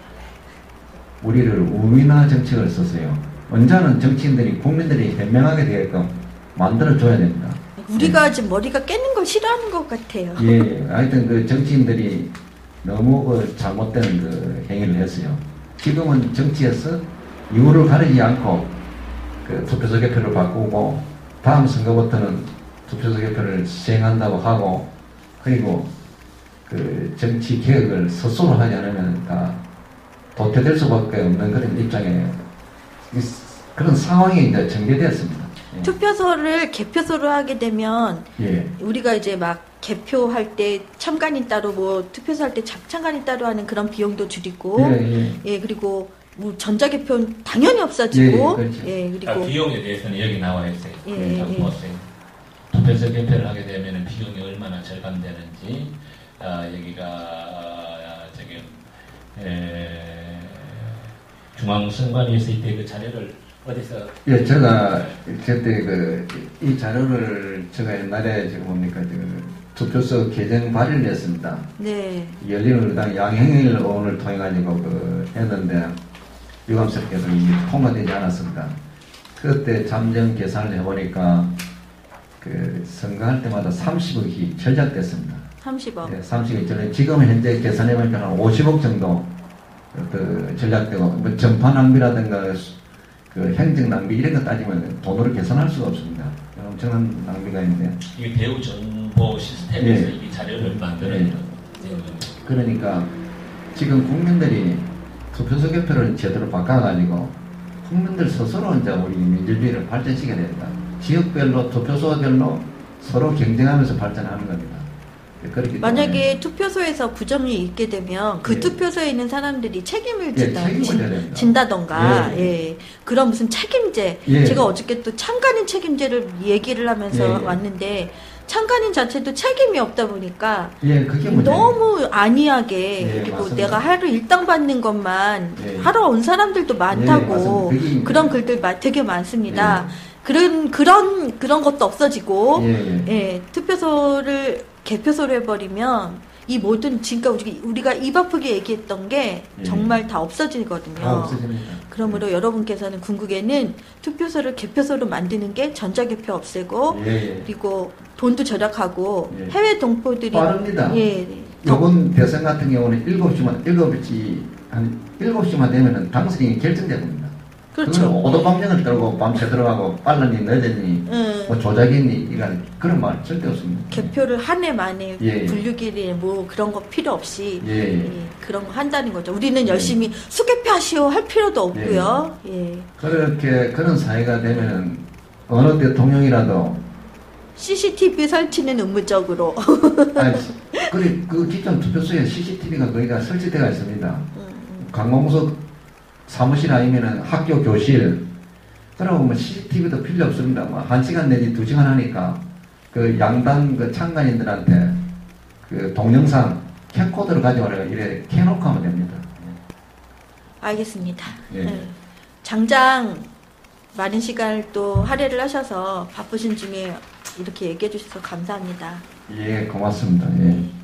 우리를 우위나 정책을 썼어요. 언제는 정치인들이 국민들이 현명하게 되게끔 만들어줘야 됩니다. 우리가 지금 머리가 깨는 걸 싫어하는 것 같아요. 예, 하여튼 그 정치인들이 너무 그 잘못된 그 행위를 했어요. 지금은 정치에서 이유를 가리지 않고 그 투표소 개표를 바꾸고 다음 선거부터는 투표소 개표를 시행한다고 하고 그리고 그 정치 개혁을 스스로 하지 않으면 다 도태될 수밖에 없는 그런 입장에 그런 상황이 이제 전개되었습니다. 예. 투표소를 개표소로 하게 되면 예. 우리가 이제 막 개표할 때 참관인 따로 뭐 투표소 할 때 참관인 따로 하는 그런 비용도 줄이고 예, 예. 예 그리고 뭐 전자개표는 당연히 없어지고 예, 그렇죠. 예, 아, 그리고 비용에 대해서는 여기 나와 있어요. 예, 다 예. 보았어요. 투표소 개표를 하게 되면 비용이 얼마나 절감되는지 아, 여기가 아, 저기 에, 중앙선관위에 있을 때 그 자료를 어디서 예, 제가 그때 그 이 자료를 제가 옛날에 지금 뭡니까 지금 투표소 개정 발의를 했습니다. 네. 열린우리당 양형일 의원을 통해 가지고 그 했는데 유감스럽게도 이게 통과되지 않았습니다. 그때 잠정 계산을 해보니까 그 선거할 때마다 삼십억이 절약됐습니다. 삼십억. 네, 삼십억 전에 지금 현재 계산해보니까 한 오십억 정도 그 전략되고 뭐 전파 낭비라든가 그 행정 낭비 이런 거 따지면 돈으로 계산할 수가 없습니다. 엄청난 낭비가 있는데 이게 배후 정보 시스템에서 예. 이 자료를 만드는 예. 그러니까 지금 국민들이 투표소 개표를 제대로 바꿔가지고 국민들 스스로 이제 우리 민주주의를 발전시켜야 됩니다. 지역별로 투표소별로 서로 경쟁하면서 발전하는 겁니다. 그렇기 만약에 때문에 투표소에서 부정이 있게 되면 그 예. 투표소에 있는 사람들이 책임을 예, 진다, 책임을 진, 져야 됩니다. 진다던가 예. 예. 그런 무슨 책임제 예. 제가 어저께 또 참관인 책임제를 얘기를 하면서 예, 예. 왔는데 참관인 자체도 책임이 없다 보니까 예, 그게 문제예요. 너무 안이하게 예, 그리고 맞습니다. 내가 하루 일당 받는 것만 예. 하러 온 사람들도 많다고 예, 맞습니다. 그런 글들 마- 되게 많습니다. 그런 그런 그런 것도 없어지고 예, 예. 예, 투표소를 개표소로 해버리면 이 모든 지금까지 우리, 우리가 입 아프게 얘기했던 게 예. 정말 다 없어지거든요. 다 없어집니다. 그러므로 여러분께서는 궁극에는 투표소를 개표소로 만드는 게 전자개표 없애고 예, 예. 그리고 돈도 절약하고 예. 해외 동포들이 빠릅니다. 예, 요번 대선 같은 경우는 일곱 시만, 일곱 시, 한 일곱 시만 되면은 당선인이 결정됩니다. 그렇죠. 그건 오도방정을 떨고 밤새 들어가고 빨랐니, 늦었니, 음. 뭐 조작했니, 이런 그런 말 절대 없습니다. 개표를 한 해 만에 예, 예. 분류기일 뭐 그런 거 필요 없이 예, 예. 예, 그런 거 한다는 거죠. 우리는 열심히 수개표하시오 할 필요도 없고요. 예. 그렇게 그런 사회가 되면은 어느 대통령이라도 씨씨티비 설치는 의무적으로. 아니, 그래, 그 기존 투표소에 씨씨티비가 거기가 설치되어 있습니다. 관공서 사무실 아니면은 학교 교실. 그러고 뭐 씨씨티비도 필요 없습니다. 뭐 한 시간 내지 두 시간 하니까 그 양당 그 참관인들한테 그 동영상 캠코더를 가져와라 이래 켜놓고 하면 됩니다. 알겠습니다. 예. 네. 장장 많은 시간을 또 할애를 하셔서 바쁘신 중에 이렇게 얘기해 주셔서 감사합니다. 예, 고맙습니다. 예.